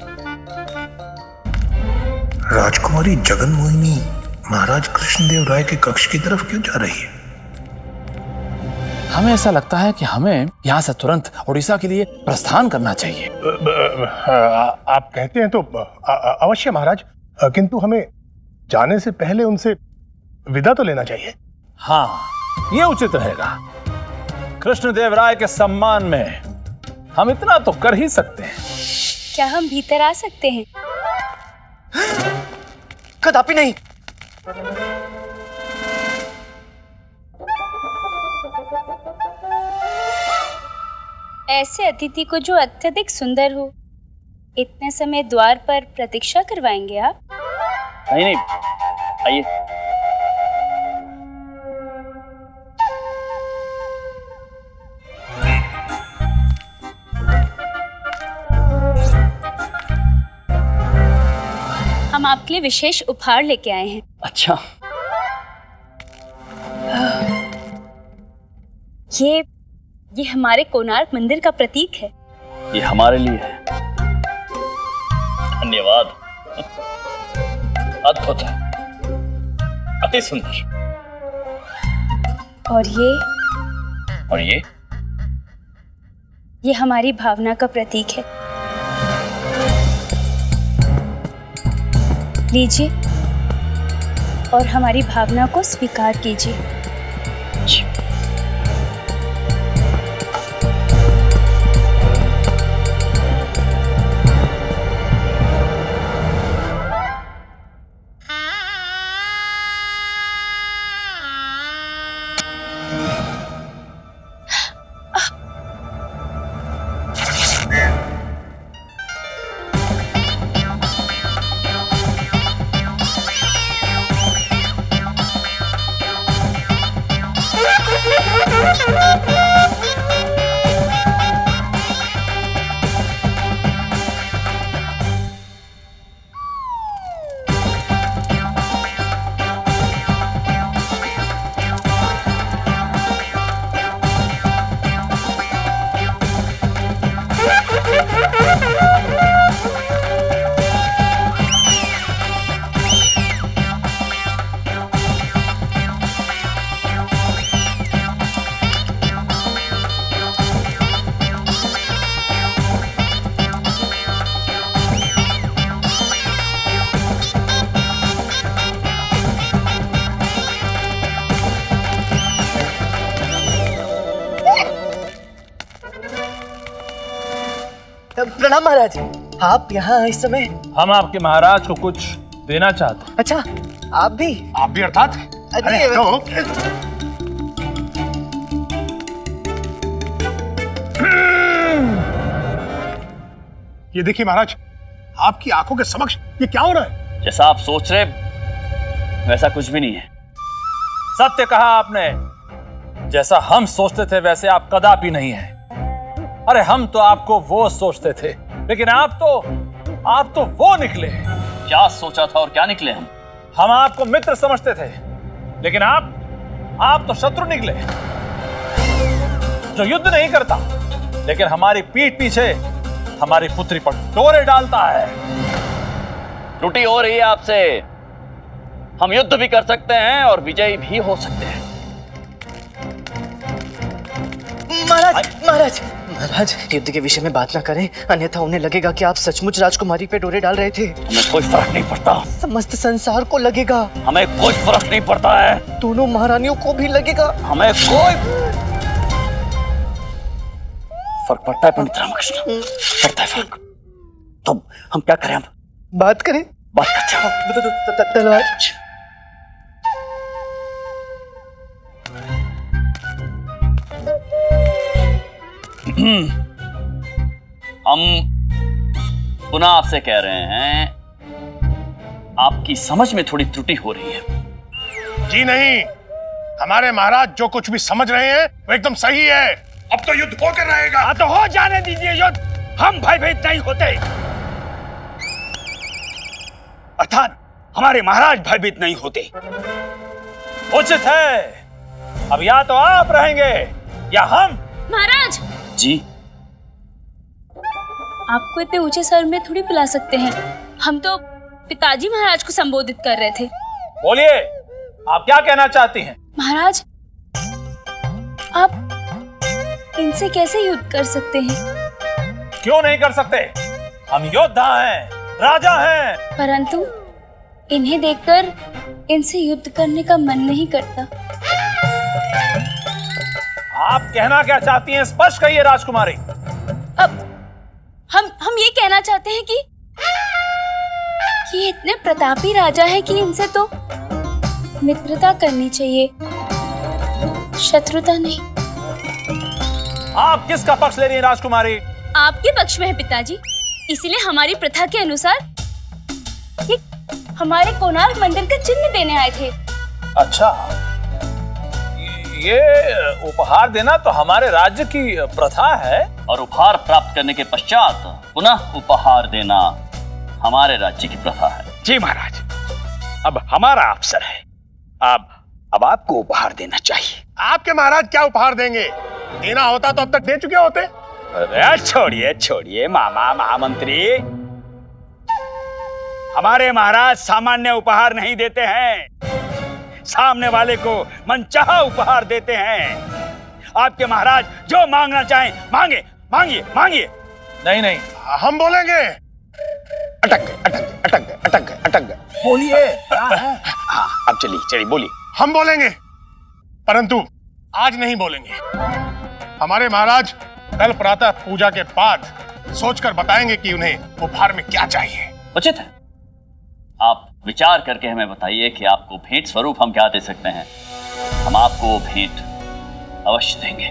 राजकुमारी जगन मोहिनी महाराज कृष्णदेव राय के कक्ष की तरफ क्यों जा रही है? हमें ऐसा लगता है कि हमें यहाँ से तुरंत उड़ीसा के लिए प्रस्थान करना चाहिए। आप कहते हैं तो अवश्य महाराज, किंतु हमें जाने से पहले उनसे विदा तो लेना चाहिए। हाँ, ये उचित रहेगा। कृष्णदेव राय के सम्मान में हम इतना तो कर ही सकते हैं। क्या हम भीतर आ सकते हैं? कदापि नहीं। ऐसे अतिथि को जो अत्यधिक सुंदर हो, इतने समय द्वार पर प्रतीक्षा करवाएंगे आप? नहीं नहीं, आइए। हम आपके लिए विशेष उपहार लेके आए हैं। अच्छा। ये ये हमारे कोणार्क मंदिर का प्रतीक है। ये हमारे लिए है। धन्यवाद। अद्भुत है, अति सुंदर। और ये और ये ये हमारी भावना का प्रतीक है। लीजिए और हमारी भावना को स्वीकार कीजिए। प्रणाम महाराज, आप यहाँ इस समय? हम आपके महाराज को कुछ देना चाहते हैं। अच्छा, आप भी? आप भी अर्थात? अरे तो ये देखिए महाराज, आपकी आंखों के समक्ष ये क्या हो रहा है? जैसा आप सोच रहे वैसा कुछ भी नहीं है। सत्य कहा आपने। जैसा हम सोचते थे वैसे आप कदापि नहीं है। अरे हम तो आपको वो सोचते थे, लेकिन आप तो आप तो वो निकले। क्या सोचा था और क्या निकले हम? हम आपको मित्र समझते थे, लेकिन आप आप तो शत्रु निकले, जो युद्ध नहीं करता लेकिन हमारी पीठ पीछे हमारी पुत्री पर डोरे डालता है। त्रुटि हो रही है आपसे। हम युद्ध भी कर सकते हैं और विजयी भी हो सकते हैं। महाराज महाराज महाराज, युद्ध के विषय में बात ना करें, अन्यथा उन्हें लगेगा कि आप सचमुच राजकुमारी पे डोरे डाल रहे थे। हमें कोई फर्क नहीं पड़ता। समस्त संसार को लगेगा। हमें कोई फर्क नहीं पड़ता है। दोनों महारानियों को भी लगेगा। हमें कोई फर्क पड़ता है पंडित रामकृष्ण, पड़ता है फर्क। तो हम क्या करें? हम बात करें। बात करते हैं। तलवार। हम पुनः आपसे कह रहे हैं, आपकी समझ में थोड़ी त्रुटि हो रही है। जी नहीं, हमारे महाराज जो कुछ भी समझ रहे हैं वो एकदम सही है। अब तो युद्ध होकर रहेगा। हाँ तो हो जाने दीजिए युद्ध, हम भयभीत नहीं होते। अर्थात हमारे महाराज भयभीत नहीं होते। उचित है। अब या तो आप रहेंगे या हम। महाराज जी, आपको इतने ऊंचे स्वर में थोड़ी बुला सकते हैं। हम तो पिताजी महाराज को संबोधित कर रहे थे। बोलिए, आप क्या कहना चाहती हैं? महाराज, आप इनसे कैसे युद्ध कर सकते हैं? क्यों नहीं कर सकते? हम योद्धा हैं, राजा हैं। परंतु इन्हें देखकर इनसे युद्ध करने का मन नहीं करता। आप कहना क्या चाहती हैं, स्पष्ट कहिए राजकुमारी। अब हम हम ये कहना चाहते हैं कि कि ये इतने प्रतापी राजा है कि इनसे तो मित्रता करनी चाहिए, शत्रुता नहीं। आप किसका पक्ष ले रही हैं राजकुमारी? आपके पक्ष में है पिताजी। इसीलिए हमारी प्रथा के अनुसार ये हमारे कोणार्क मंदिर का चिन्ह देने आए थे। अच्छा, ये उपहार देना तो हमारे राज्य की प्रथा है। और उपहार प्राप्त करने के पश्चात पुनः उपहार देना हमारे राज्य की प्रथा है। जी महाराज, अब हमारा अवसर है। अब अब आपको उपहार देना चाहिए। आपके महाराज क्या उपहार देंगे? देना होता तो अब तक दे चुके होते। अरे छोड़िए छोड़िए मामा महामंत्री, हमारे महाराज सामान्य उपहार नहीं देते हैं, सामने वाले को मनचाहा उपहार देते हैं। आपके महाराज जो मांगना चाहें मांगे, मांगिए मांगिए। नहीं नहीं, हम बोलेंगे। अटक गए अटक गए अटक गए अटक गए अटक गए बोलिए क्या है? हाँ अब चलिए चलिए बोलिए। हम बोलेंगे, परंतु आज नहीं बोलेंगे। हमारे महाराज कल प्रातः पूजा के बाद सोचकर बताएंगे कि उन्हें उपहार में क्या चाहिए। उचित है। आप विचार करके हमें बताइए कि आपको भेंट स्वरूप हम क्या दे सकते हैं। हम आपको भेंट अवश्य देंगे।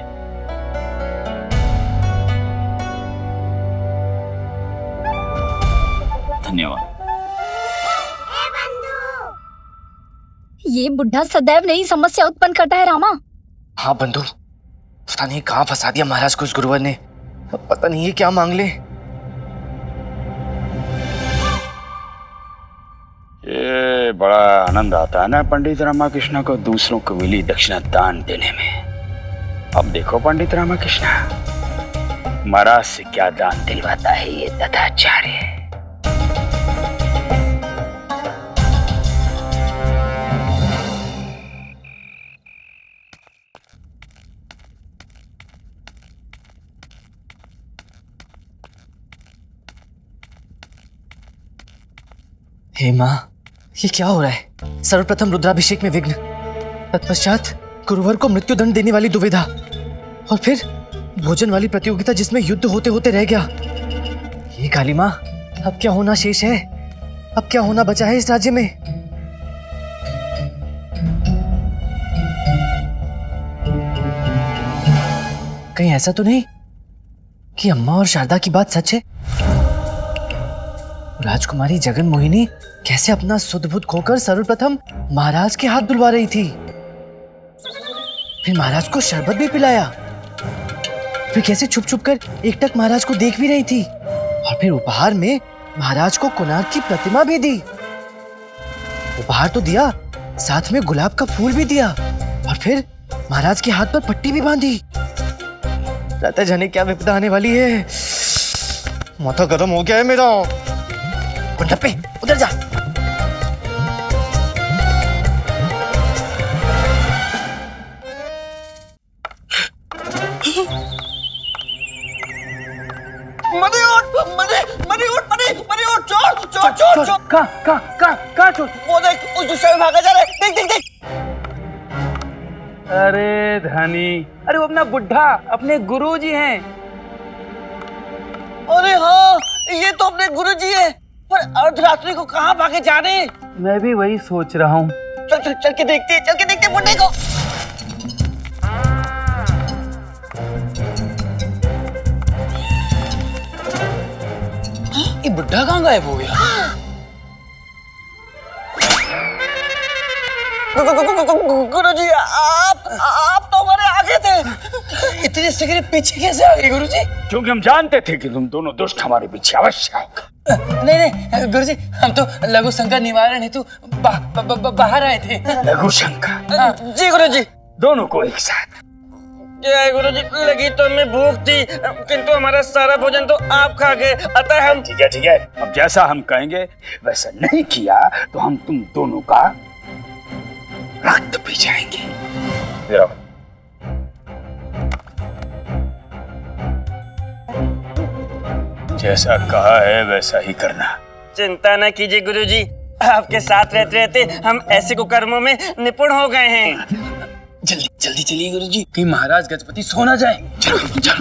धन्यवाद। ये बुढ़ा सदैव नई समस्या उत्पन्न करता है रामा। हाँ बंधु, पता नहीं कहाँ फंसा दिया महाराज को इस गुरुवर ने। पता नहीं ये क्या मांग ले। ये बड़ा आनंद आता है ना पंडित रामाकृष्ण को दूसरों को मिली दक्षिणा दान देने में। अब देखो पंडित रामाकृष्ण महाराज से क्या दान दिलवाता है ये तथाचार्य। हे माँ, ये क्या हो रहा है? सर्वप्रथम रुद्राभिषेक में विघ्न, तत्पश्चात गुरुवर को मृत्यु दंड देने वाली दुविधा, और फिर भोजन वाली प्रतियोगिता जिसमें युद्ध होते होते रह गया। ये काली माँ, अब क्या होना शेष है? अब क्या होना बचा है इस राज्य में? कहीं ऐसा तो नहीं कि अम्मा और शारदा की बात सच है? राजकुमारी जगन मोहिनी कैसे अपना सुध बुध खोकर सर्वप्रथम महाराज के हाथ धुलवा रही थी, फिर महाराज को शरबत भी पिलाया, फिर कैसे छुप छुप कर एकटक महाराज को देख भी रही थी, और फिर उपहार में महाराज को कोणार्क की प्रतिमा भी दी। उपहार तो दिया, साथ में गुलाब का फूल भी दिया, और फिर महाराज के हाथ पर पट्टी भी बांधी। पता जाने क्या विपदा आने वाली है। माथा गर्म हो गया है मेरा। पे, उधर जा। मनी उठ, मनी, मनी उठ, मनी, मनी उठ, चोर, चोर, चोर, चोर। कहाँ, कहाँ, कहाँ, कहाँ चोर? वो देख, उस दिशा में भागा जा रहा है। देख, देख, देख। अरे धनी, अरे वो अपना बुढ़ा, अपने गुरुजी हैं। अरे हाँ, ये तो अपने गुरुजी हैं। पर अर्धरात्रि को कहाँ भागे जा रहे हैं? मैं भी वही सोच रहा हूँ। चल चल चल के देखते हैं, चल के देखते हैं बुड्ढे को। ये बुड्ढा कहाँ गायब हो गया? गुरुजी, आप आप तो हमारे आगे थे, इतनी शीघ्र पीछे कैसे आ गए गुरुजी? क्योंकि हम जानते थे कि तुम दोनों दुष्ट हमारे पीछे अवश्य आओगे। नहीं नहीं गुरुजी, हम तो लघु शंका निवारण हेतु बा, बा, बा, बाहर आए थे। लघु शंका? जी गुरुजी। दोनों को एक साथ? क्या है गुरुजी, लगी तो हमें भूख थी, किंतु हमारा सारा भोजन तो आप खा गए, अतः हम। ठीक है ठीक है, अब जैसा हम कहेंगे वैसा नहीं किया तो हम तुम दोनों का रक्त पी जाएंगे। जरा जैसा कहा है वैसा ही करना। चिंता न कीजिए गुरुजी, आपके साथ रहते रहते हम ऐसे कुकर्मों में निपुण हो गए हैं। जल्दी जल्दी चलिए गुरुजी, कि महाराज गजपति सो ना जाए। चलो चलो।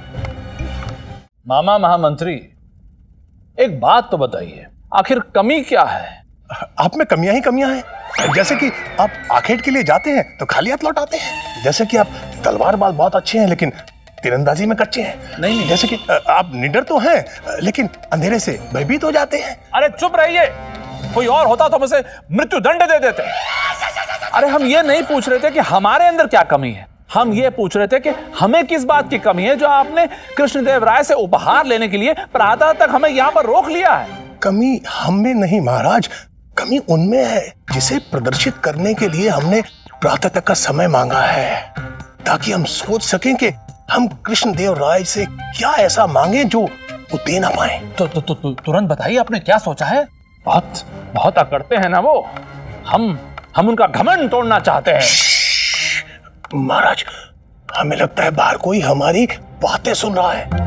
मामा महामंत्री, एक बात तो बताइए, आखिर कमी क्या है? आप में कमियां ही कमियां हैं। जैसे कि आप आखेट के लिए जाते हैं तो खाली हाथ लौट आते हैं। जैसे कि आप तलवारबाज बहुत अच्छे हैं लेकिन तीरंदाजी में कच्चे हैं। नहीं नहीं। जैसे कि आप निडर तो हैं लेकिन अंधेरे से भयभीत हो जाते हैं। अरे चुप रहिए, कोई और होता तो मुझे मृत्यु दंड दे देते। अरे हम ये नहीं पूछ रहे थे कि हमारे अंदर क्या कमी है, हम ये पूछ रहे थे कि हमें किस बात की कमी है जो आपने कृष्णदेव राय से उपहार लेने के लिए प्रातः तक हमें यहाँ पर रोक लिया है। कमी हम में नहीं महाराज, कमी उनमें है जिसे प्रदर्शित करने के लिए हमने प्रातः तक का समय मांगा है, ताकि हम सोच सकें कि हम कृष्णदेव राय से क्या ऐसा मांगे जो वो दे ना पाए। तो, तो, तो, तो तुरंत बताइए आपने क्या सोचा है? बहुत बहुत अकड़ते हैं ना वो, हम हम उनका घमंड तोड़ना चाहते हैं। महाराज, हमें लगता है बाहर कोई हमारी बातें सुन रहा है।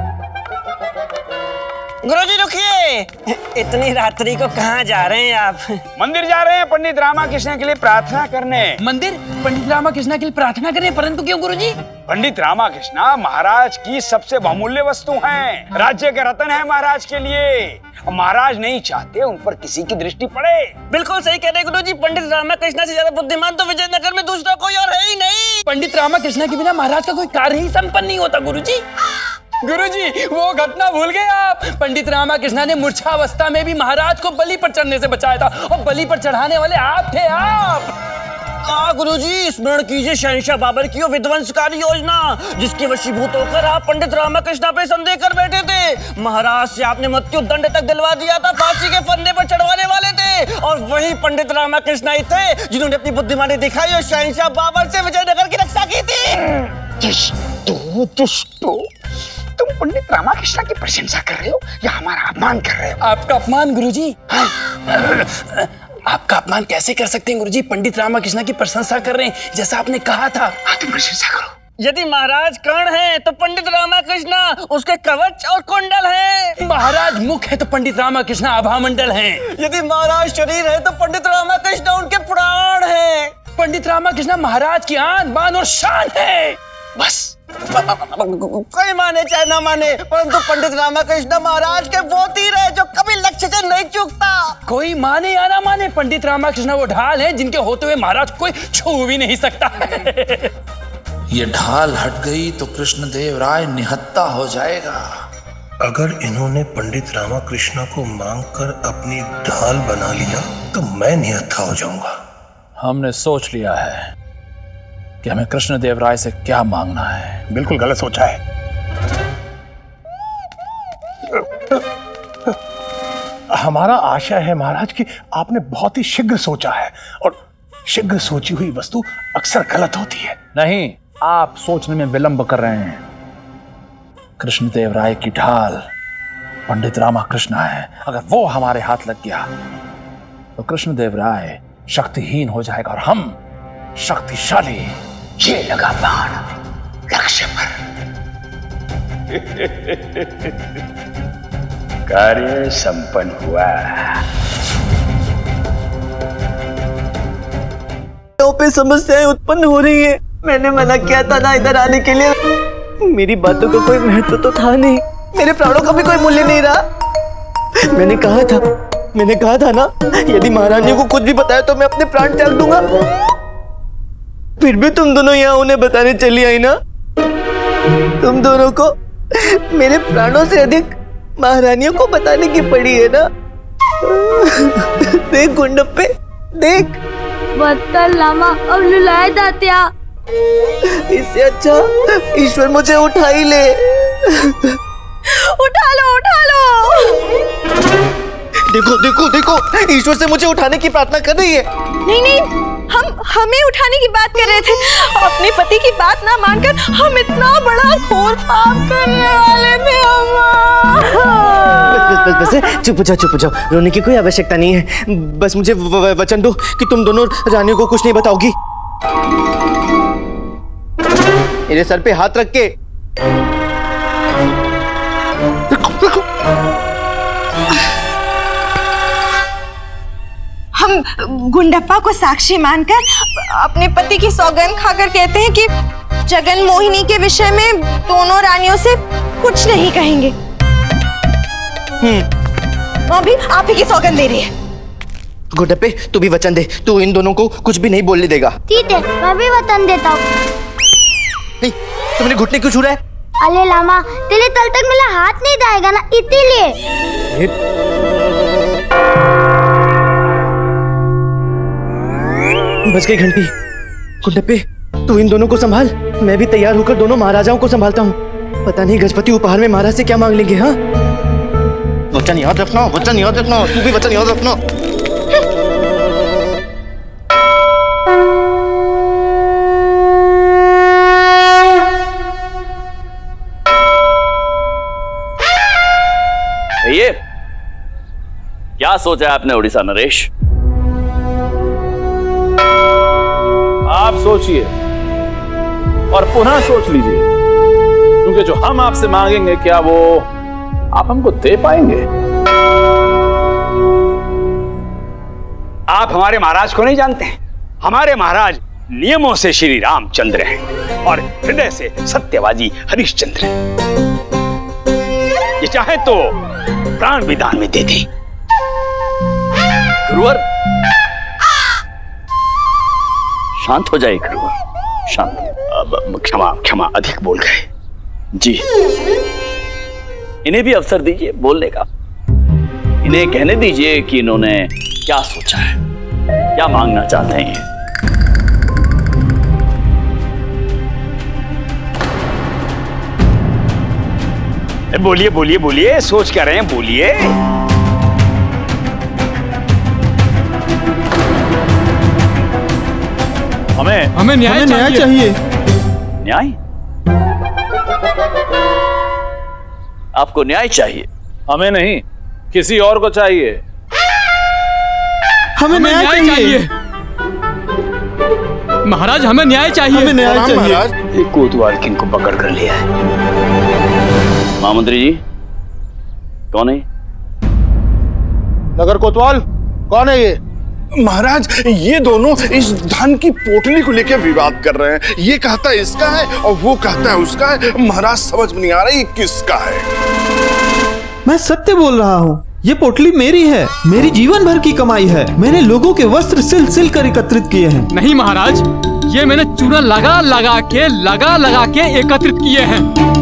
गुरुजी रुकिए, इतनी रात्रि को कहाँ जा रहे हैं आप? मंदिर जा रहे हैं पंडित रामाकृष्ण के लिए प्रार्थना करने। मंदिर पंडित रामाकृष्ण के लिए प्रार्थना करने, परंतु क्यों गुरुजी? पंडित रामाकृष्ण महाराज की सबसे बहुमूल्य वस्तु हैं, राज्य का रत्न है महाराज के लिए। महाराज नहीं चाहते उन पर किसी की दृष्टि पड़े। बिल्कुल सही कह रहे गुरुजी, पंडित रामाकृष्ण से ज्यादा बुद्धिमान तो विजयनगर में दूसरा कोई और है ही नहीं। पंडित रामाकृष्ण के बिना महाराज का कोई कार्य ही संपन्न नहीं होता गुरुजी। गुरुजी, वो घटना भूल गए आप? पंडित रामाकृष्ण ने मूर्छावस्था में भी महाराज को बलि पर चढ़ने से बचाया था, और बलि पर चढ़ाने वाले आप थे। आप हाँ गुरुजी, स्मरण कीजिए शहंशाह बाबर की विध्वंसकारी योजना, जिसके वशीभूत होकर आप पंडित रामाकृष्ण पे संदेह कर बैठे थे। महाराज से आपने मृत्यु दंड तक दिलवा दिया था, फांसी के फंदे पर चढ़वाने वाले थे, और वही पंडित रामाकृष्ण ही थे जिन्होंने अपनी बुद्धिमानी दिखाई और शहंशाह बाबर से विजयनगर की रक्षा की थी। दुष्टो दुष्टो, तुम पंडित रामाकृष्ण की प्रशंसा कर रहे हो या हमारा अपमान कर रहे हो? आपका अपमान गुरुजी। आपका अपमान कैसे कर सकते हैं गुरुजी? पंडित रामाकृष्ण की प्रशंसा कर रहे हैं, जैसा आपने कहा था। हाँ, तुम प्रशंसा करो। यदि महाराज कर्ण है तो पंडित रामाकृष्ण उसके कवच और कुंडल है। महाराज मुख है तो पंडित रामाकृष्ण आभामंडल हैं। यदि महाराज शरीर है तो पंडित रामाकृष्ण उनके प्राण हैं। पंडित रामाकृष्ण महाराज की आन बान और शान है। बस कोई माने चाहे ना माने, परंतु पंडित रामाकृष्ण महाराज के वो तीर है जो कभी लक्ष्य से नहीं चूकता। कोई माने या ना माने, पंडित रामाकृष्ण वो ढाल है जिनके होते हुए महाराज कोई छू भी नहीं सकता। ये ढाल हट गई तो कृष्णदेव राय निहत्ता हो जाएगा। अगर इन्होंने पंडित रामाकृष्ण को मांगकर अपनी ढाल बना लिया तो मैं निहत्था हो जाऊंगा। हमने सोच लिया है कि हमें कृष्णदेव राय से क्या मांगना है। बिल्कुल गलत सोचा है। हमारा आशा है महाराज कि आपने बहुत ही शीघ्र सोचा है, और शीघ्र सोची हुई वस्तु अक्सर गलत होती है। नहीं, आप सोचने में विलंब कर रहे हैं। कृष्णदेव राय की ढाल पंडित रामाकृष्ण है, अगर वो हमारे हाथ लग गया तो कृष्णदेव राय शक्तिहीन हो जाएगा और हम शक्तिशाली। ये लगा बाण लक्ष्य पर। कार्य संपन्न हुआ। पे समस्याएं उत्पन्न हो रही है। मैंने मना किया था ना इधर आने के लिए। मेरी बातों का कोई महत्व तो था नहीं, मेरे प्राणों का भी कोई मूल्य नहीं रहा। मैंने कहा था मैंने कहा था ना, यदि महारानी को कुछ भी बताया तो मैं अपने प्राण त्याग दूंगा। फिर भी तुम दोनों यहाँ उन्हें बताने चली आई ना। तुम दोनों को मेरे प्राणों से अधिक महारानियों को बताने की पड़ी है ना। देख गुंडप्पे, देख। बत्तल लामा अब लुलाए दात्या। इससे अच्छा ईश्वर मुझे उठा ही ले। उठा लो, उठा लो। देखो देखो देखो, ईश्वर से मुझे उठाने की प्रार्थना कर रही है। नहीं नहीं, हम हमें उठाने की बात कर रहे थे। अपने पति की बात ना मानकर हम इतना बड़ा घोर पाप करने वाले थे बस बस बस बस, चुप हो जाओ, चुप हो जाओ। रोने की कोई आवश्यकता नहीं है। बस मुझे वचन दो कि तुम दोनों रानियों को कुछ नहीं बताओगी। मेरे सर पे हाथ रख के। हम गुंडप्पा को साक्षी मानकर अपने पति की सौगंध खाकर कहते हैं कि जगन मोहिनी के विषय में दोनों रानियों से कुछ नहीं कहेंगे। हम्म, वो भी आप ही की सौगंध दे रही है। गुंडप्पे, तू भी वचन दे, तू इन दोनों को कुछ भी नहीं बोलने देगा। ठीक है, मैं भी वचन देता हूँ। नहीं, तुमने घुटने क्यों छू रहा है? अरे लामा, तेरे तल तक मेरा हाथ नहीं जाएगा ना, इसीलिए। बज गई घंटी। गुंडप्पे, तू इन दोनों को संभाल, मैं भी तैयार होकर दोनों महाराजाओं को संभालता हूँ। पता नहीं गजपति उपहार में महाराज से क्या मांग लेंगे। हाँ, वचन याद रखना, वचन याद रखना, तू भी वचन याद रखना। ये क्या सोचा है आपने उड़ीसा नरेश? आप सोचिए और पुनः सोच लीजिए, क्योंकि जो हम आपसे मांगेंगे क्या वो आप हमको दे पाएंगे? आप हमारे महाराज को नहीं जानते हैं। हमारे महाराज नियमों से श्री रामचंद्र हैं और हृदय से सत्यवादी हरिश्चंद्र हैं। ये चाहे तो प्राण भी दान में दे दे। गुरुवर, शांत हो जाइए गुरुवर, शांत। अब क्षमा क्षमा, अधिक बोल गए जी। इन्हें भी अवसर दीजिए बोलने का। इन्हें कहने दीजिए कि इन्होंने क्या सोचा है, क्या मांगना चाहते हैं। बोलिए बोलिए बोलिए, सोच क्या रहे हैं, बोलिए। हमें हमें न्याय हमें न्याय चाहिए। न्याय? आपको न्याय चाहिए? हमें नहीं, किसी और को चाहिए। हमें न्याय चाहिए महाराज, हमें न्याय चाहिए। हमें न्याय चाहिए। एक कोतवाल किनको पकड़ कर लिया है। महामंत्री जी, कौन है? नगर कोतवाल, कौन है ये? महाराज, ये दोनों इस धन की पोटली को लेकर विवाद कर रहे हैं। ये कहता है इसका है और वो कहता है उसका है। महाराज, समझ में नहीं आ रहा ये किसका है। मैं सत्य बोल रहा हूँ, ये पोटली मेरी है, मेरी जीवन भर की कमाई है। मैंने लोगों के वस्त्र सिल सिल कर एकत्रित किए हैं। नहीं महाराज, ये मैंने चूना लगा लगा के लगा लगा के एकत्रित किए हैं।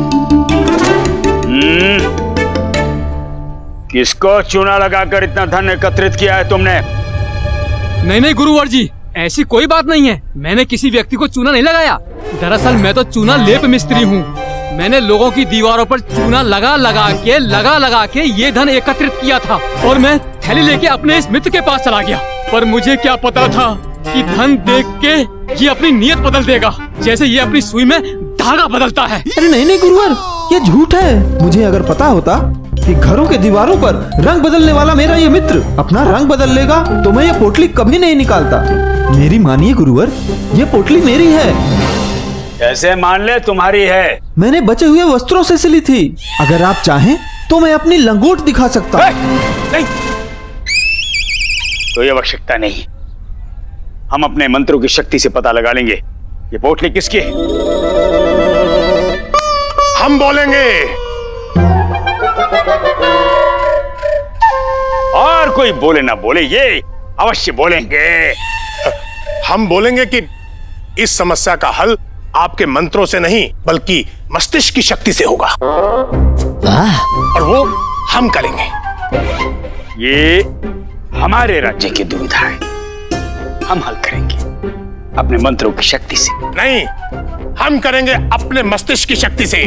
किसको चूना लगाकर इतना धन एकत्रित किया है तुमने? नहीं नहीं गुरुवर जी, ऐसी कोई बात नहीं है। मैंने किसी व्यक्ति को चूना नहीं लगाया। दरअसल मैं तो चूना लेप मिस्त्री हूँ। मैंने लोगों की दीवारों पर चूना लगा लगा के लगा लगा के ये धन एकत्रित किया था और मैं थैली लेके अपने इस मित्र के पास चला गया। पर मुझे क्या पता था कि धन देख के ये अपनी नीयत बदल देगा, जैसे ये अपनी सुई में धागा बदलता है। अरे नहीं नहीं गुरुवर, ये झूठ है। मुझे अगर पता होता कि घरों के दीवारों पर रंग बदलने वाला मेरा ये मित्र अपना रंग बदल लेगा तो मैं ये पोटली कभी नहीं निकालता। मेरी मानिए गुरुवर, ये पोटली मेरी है। कैसे मान ले तुम्हारी है? मैंने बचे हुए वस्त्रों से सिली थी। अगर आप चाहें तो मैं अपनी लंगोट दिखा सकता हूँ। नहीं, कोई आवश्यकता नहीं। हम अपने मंत्रों की शक्ति से पता लगा लेंगे ये पोटली किसकी है। हम बोलेंगे और कोई बोले ना बोले, ये अवश्य बोलेंगे। हम बोलेंगे कि इस समस्या का हल आपके मंत्रों से नहीं बल्कि मस्तिष्क की शक्ति से होगा, और वो हम करेंगे। ये हमारे राज्य की दुविधा है, हम हल करेंगे अपने मंत्रों की शक्ति से। नहीं, हम करेंगे अपने मस्तिष्क की शक्ति से।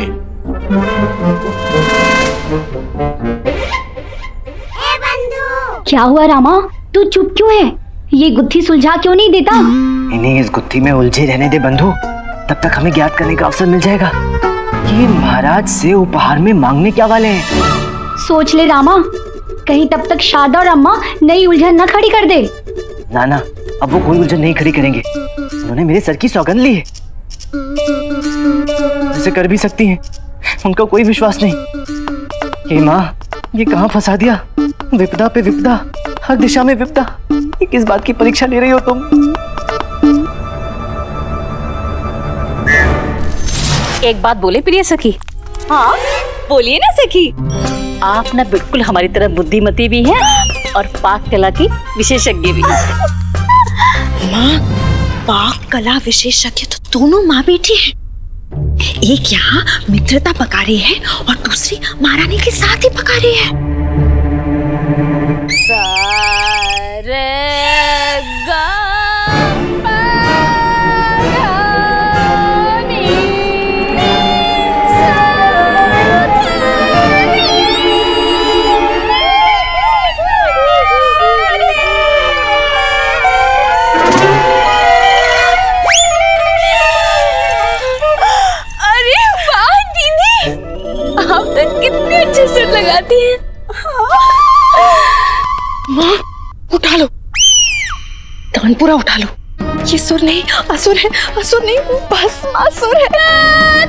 क्या हुआ रामा, तू चुप क्यों है? ये गुत्थी सुलझा क्यों नहीं देता? इन्हें इस गुत्थी में उलझे रहने दे बंधु, तब तक हमें ज्ञात करने का अवसर मिल जाएगा ये महाराज से उपहार में मांगने क्या वाले हैं। सोच ले रामा, कहीं तब तक शारदा और अम्मा नई उलझन न खड़ी कर दे। ना ना, अब वो कोई उलझन नहीं खड़ी करेंगे, उन्होंने मेरे सर की सौगंध ली है। ऐसे कर भी सकती हैं, उनका कोई विश्वास नहीं। हे माँ, ये कहाँ फंसा दिया? विपदा पे विपदा, हर दिशा में विपदा। ये किस बात की परीक्षा ले रही हो तुम? एक बात बोले प्रिय सखी। हाँ बोलिए ना सखी। आप ना बिल्कुल हमारी तरह बुद्धिमती भी हैं और पाक कला की विशेषज्ञ भी हैं। माँ, पाक कला विशेषज्ञ तो दोनों माँ बेटी हैं। एक यहाँ मित्रता पका रही है और दूसरी महारानी के साथ ही पका रही है। सारे गा कितने अच्छे सुर लगाती हैं। माँ, उठा लो, कान पूरा उठा लो। ये सुर नहीं, असुर है, असुर नहीं, बस असुर है।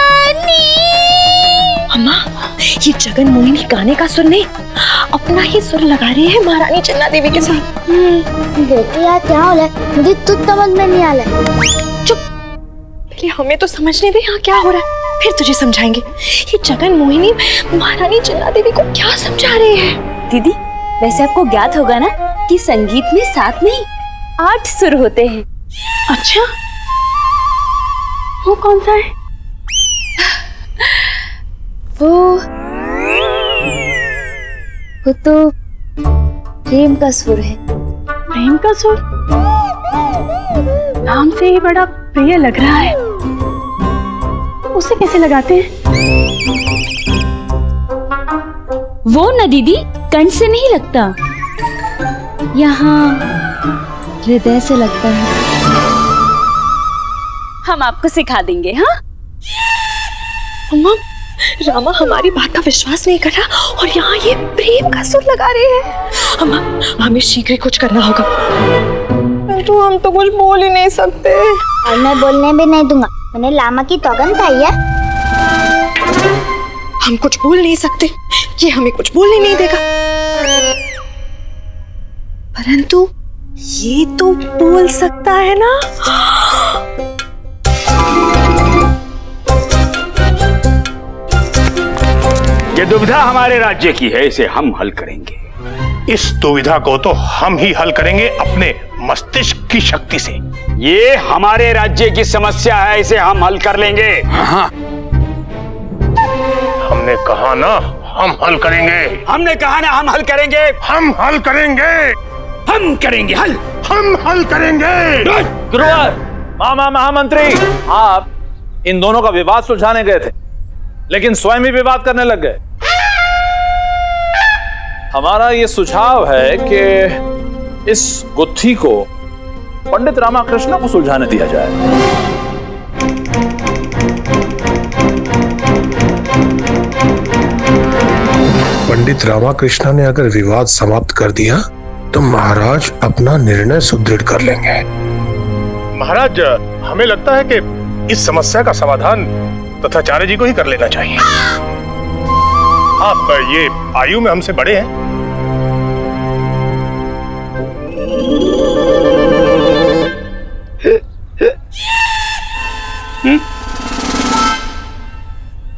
अम्मा, ये जगन मोहिनी गाने का सुर नहीं, अपना ही सुर लगा रही है महारानी चन्ना देवी के साथ। बेटी यार क्या हो रहा है? मुझे तुझ समझ में नहीं आ रहा। चुप, पहले हमें तो समझने दे यहाँ क्या हो रहा है, फिर तुझे समझाएंगे। ये जगन मोहिनी महारानी चन्ना देवी को क्या समझा रहे हैं? दीदी, वैसे आपको ज्ञात होगा ना कि संगीत में सात नहीं आठ सुर होते हैं। अच्छा, वो कौन सा है? वो वो तो प्रेम का सुर है। प्रेम का सुर? नाम से ही बड़ा प्रिय लग रहा है। उसे कैसे लगाते हैं? वो न दीदी कंठ से नहीं लगता, यहाँ हृदय से लगता है। हम आपको सिखा देंगे। हाँ अम्मा, रामा हमारी बात का विश्वास नहीं कर रहा और यहाँ ये प्रेम का सुर लगा रहे हैं। अम्मा, हमें शीघ्र कुछ करना होगा। तो हम तो कुछ बोल ही नहीं सकते। और मैं बोलने भी नहीं दूंगा, मैंने लामा की सौगंध खाई है। हम कुछ बोल नहीं सकते, ये हमें कुछ बोलने नहीं देगा। परंतु ये तो बोल सकता है ना। ये दुविधा हमारे राज्य की है, इसे हम हल करेंगे। इस दुविधा को तो हम ही हल करेंगे अपने मस्तिष्क की शक्ति से। ये हमारे राज्य की समस्या है, इसे हम हल कर लेंगे। हाँ। हमने कहा ना हम हल करेंगे। हमने कहा ना हम हल करेंगे। हम हल करेंगे। हम करेंगे हल। हम हल करेंगे। गुरुवर, मामा महामंत्री, आप इन दोनों का विवाद सुलझाने गए थे, लेकिन स्वयं ही विवाद करने लग गए। हमारा ये सुझाव है कि इस गुत्थी को पंडित रामाकृष्ण को सुलझाने दिया जाए। पंडित रामाकृष्ण ने अगर विवाद समाप्त कर दिया तो महाराज अपना निर्णय सुदृढ़ कर लेंगे। महाराज, हमें लगता है कि इस समस्या का समाधान तथाचार्य जी को ही कर लेना चाहिए। आप ये आयु में हमसे बड़े हैं।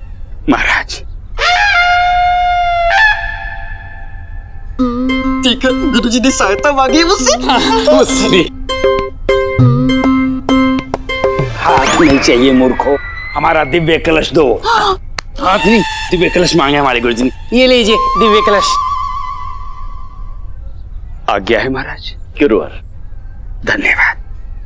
ठीक है, यदि सहायता मांगी मुझसे। हाथ नहीं चाहिए मूर्खो, हमारा दिव्य कलश दो। हाथ नहीं, दिव्य कलश मांगे हमारे गुरुजी ने। ये लीजिए दिव्य कलश। आज्ञा है महाराज। गुरुवर धन्यवाद।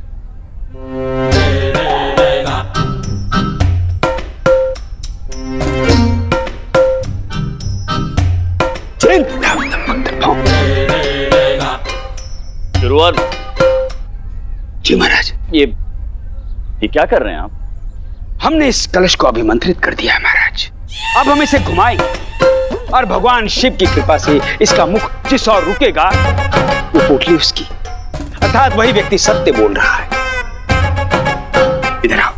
गुरुवर जी महाराज। ये ये क्या कर रहे हैं आप? हमने इस कलश को अभिमंत्रित कर दिया है महाराज। अब हम इसे घुमाएंगे और भगवान शिव की कृपा से इसका मुख जिस और रुकेगा वो पोटली उसकी, अर्थात वही व्यक्ति सत्य बोल रहा है। इधर आओ।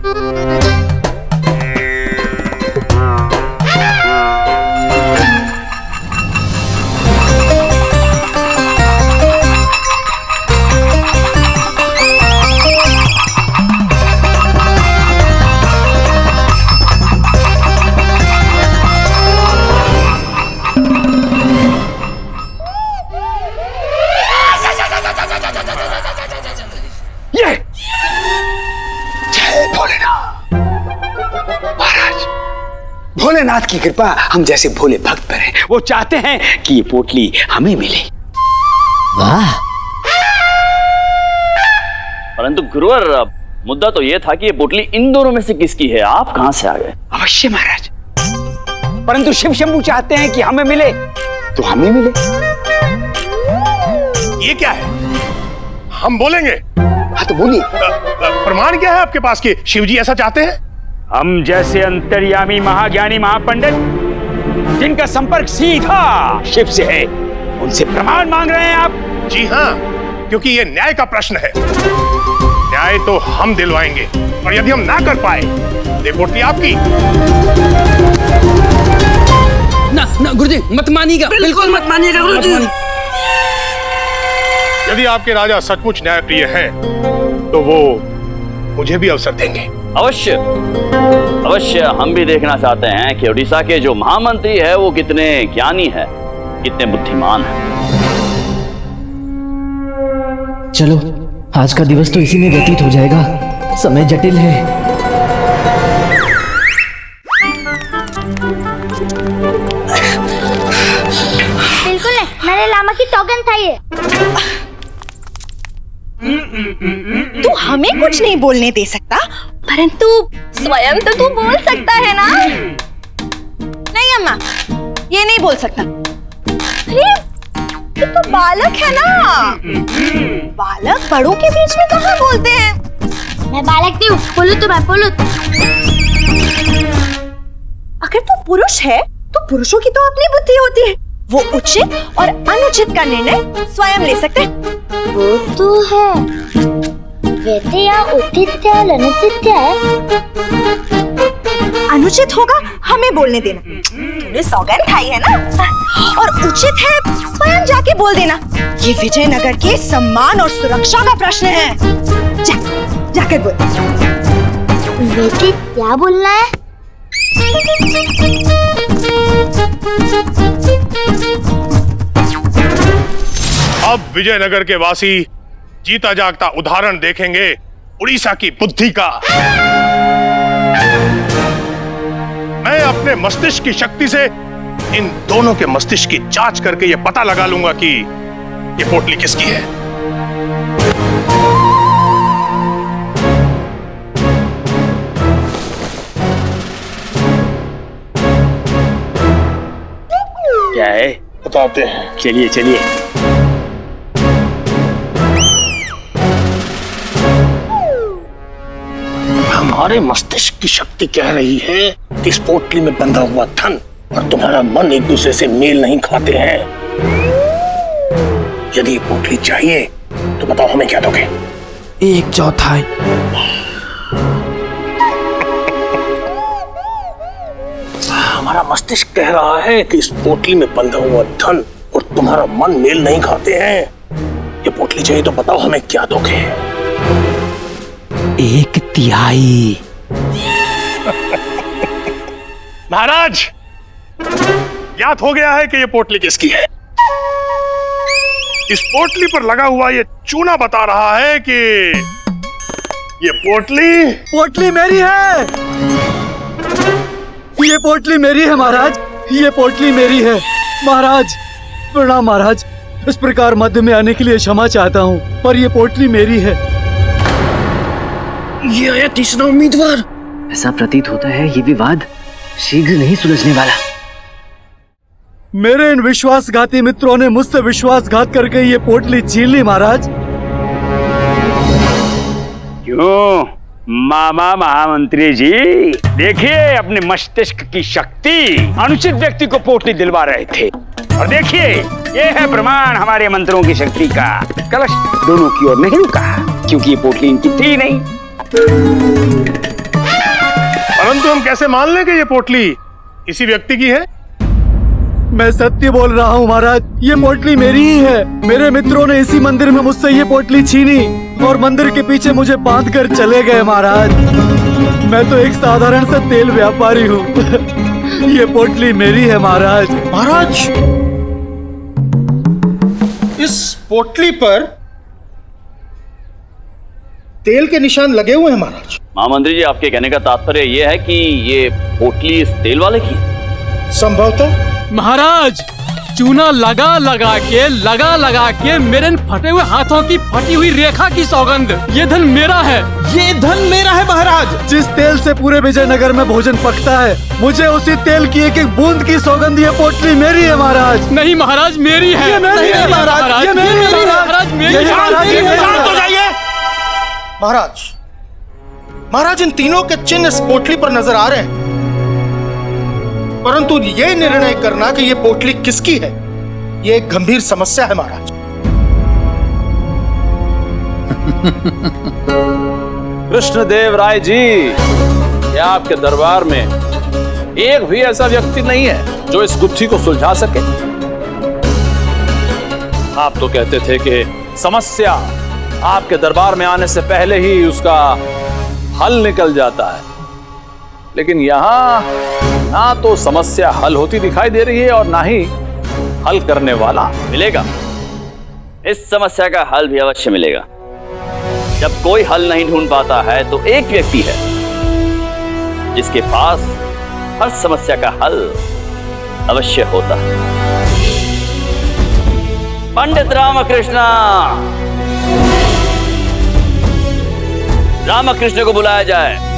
भोलेनाथ की कृपा हम जैसे भोले भक्त पर है। वो चाहते हैं कि ये पोटली हमें मिले। वाह! परंतु गुरुवर मुद्दा तो यह था कि ये पोटली इन दोनों में से किसकी है, आप कहां से आ गए? अवश्य महाराज, परंतु शिव शंभू चाहते हैं कि हमें मिले तो हमें मिले। ये क्या है? हम बोलेंगे। हाँ तो बोलिए। प्रमाण क्या है आपके पास कि शिवजी ऐसा चाहते हैं? हम जैसे अंतर्यामी महाज्ञानी महापंडित जिनका संपर्क सीधा शिव से है, उनसे प्रमाण मांग रहे हैं आप? जी हाँ, क्योंकि ये न्याय का प्रश्न है। न्याय तो हम दिलवाएंगे, और यदि हम ना कर पाए तो पोटली आपकी। ना ना गुरुजी मत मानिएगा, बिल्कुल मत मानिएगा गुरुजी। यदि आपके राजा सचमुच न्यायप्रिय हैं, तो वो मुझे भी अवसर देंगे। अवश्य अवश्य, हम भी देखना चाहते हैं कि उड़ीसा के जो महामंत्री है वो कितने ज्ञानी है, कितने बुद्धिमान है। चलो, आज का दिवस तो इसी में व्यतीत हो जाएगा। समय जटिल है। बिल्कुल नहीं, मेरे लामा की टोकन था ये। तू हमें कुछ नहीं बोलने दे सकता, परंतु स्वयं तो तू बोल सकता है ना? नहीं अम्मा, ये नहीं बोल सकता। अरे तू तो बालक है ना, बालक बड़ों के बीच में कहाँ बोलते हैं? मैं बालक नहीं हूँ, पुलुत मैं पुलुत। अगर तू पुरुष है तो पुरुषों की तो अपनी बुद्धि होती है, वो उचित और अनुचित का निर्णय स्वयं ले सकते हैं। वो तो है, वैसे यहाँ उचित है और अनुचित है। अनुचित होगा हमें बोलने देना, तूने सौगंध खाई है ना, और उचित है स्वयं जाके बोल देना। ये विजयनगर के सम्मान और सुरक्षा का प्रश्न है। जा, जाकर बोल। वैसे क्या बोलना है? अब विजयनगर के वासी जीता जागता उदाहरण देखेंगे उड़ीसा की बुद्धि का। मैं अपने मस्तिष्क की शक्ति से इन दोनों के मस्तिष्क की जांच करके यह पता लगा लूंगा कि ये पोटली किसकी है। क्या है बताते हैं। चलिए चलिए। हमारे मस्तिष्क की शक्ति कह रही है कि इस पोटली में बंधा हुआ धन और तुम्हारा मन एक दूसरे से मेल नहीं खाते हैं। यदि ये पोटली चाहिए तो बताओ हमें क्या दोगे? एक चौथाई। हमारा मस्तिष्क कह रहा है कि इस पोटली में बंधा हुआ धन और तुम्हारा मन मेल नहीं खाते हैं। ये पोटली चाहिए तो बताओ हमें क्या दोगे? एक तिहाई। महाराज, ज्ञात हो गया है कि ये पोटली किसकी है। इस पोटली पर लगा हुआ ये चूना बता रहा है कि ये पोटली पोटली मेरी है। ये पोटली मेरी है महाराज, ये पोटली मेरी है। महाराज प्रणाम महाराज, इस प्रकार मध्य में आने के लिए क्षमा चाहता हूँ, पर ये पोटली मेरी है। ये आया तीसरा उम्मीदवार। ऐसा प्रतीत होता है ये विवाद शीघ्र नहीं सुलझने वाला। मेरे इन विश्वासघाती मित्रों ने मुझसे विश्वासघात करके ये पोटली छीन ली महाराज। क्यों मामा महामंत्री जी, देखिए अपने मस्तिष्क की शक्ति, अनुचित व्यक्ति को पोटली दिलवा रहे थे। और देखिए ये है प्रमाण हमारे मंत्रों की शक्ति का। कलश दोनों की ओर नहीं रुका क्योंकि ये पोटली इनकी थी नहीं। परंतु हम कैसे मान लें कि ये पोटली इसी व्यक्ति की है? मैं सत्य बोल रहा हूँ महाराज, ये पोटली मेरी ही है। मेरे मित्रों ने इसी मंदिर में मुझसे ये पोटली छीनी और मंदिर के पीछे मुझे बांध कर चले गए महाराज। मैं तो एक साधारण सा तेल व्यापारी हूँ। ये पोटली मेरी है महाराज। महाराज इस पोटली पर तेल के निशान लगे हुए हैं महाराज। महामंत्री जी, आपके कहने का तात्पर्य यह है कि ये पोटली इस तेल वाले की? संभवतः महाराज, चूना लगा लगा के लगा लगा के मेरे इन फटे हुए हाथों की फटी हुई रेखा की सौगंध, ये धन मेरा है। ये धन मेरा है महाराज। जिस तेल से पूरे विजयनगर में भोजन पकता है, मुझे उसी तेल की एक एक बूंद की सौगंध, ये पोटली मेरी है महाराज। नहीं महाराज, मेरी है। ये मेरी है महाराज, ये मेरी है महाराज, मेरी है। महाराज, महाराज इन तीनों के चिन्ह इस पोटली पर नजर आ रहे हैं, परंतु ये निर्णय करना कि ये पोटली किसकी है, ये एक गंभीर समस्या है महाराज। कृष्णदेव राय जी, क्या आपके दरबार में एक भी ऐसा व्यक्ति नहीं है जो इस गुत्थी को सुलझा सके? आप तो कहते थे कि समस्या आपके दरबार में आने से पहले ही उसका हल निकल जाता है, लेकिन यहां ना तो समस्या हल होती दिखाई दे रही है और ना ही हल करने वाला मिलेगा। इस समस्या का हल भी अवश्य मिलेगा। जब कोई हल नहीं ढूंढ पाता है तो एक व्यक्ति है जिसके पास हर समस्या का हल अवश्य होता है। पंडित रामकृष्ण। रामकृष्ण को बुलाया जाए।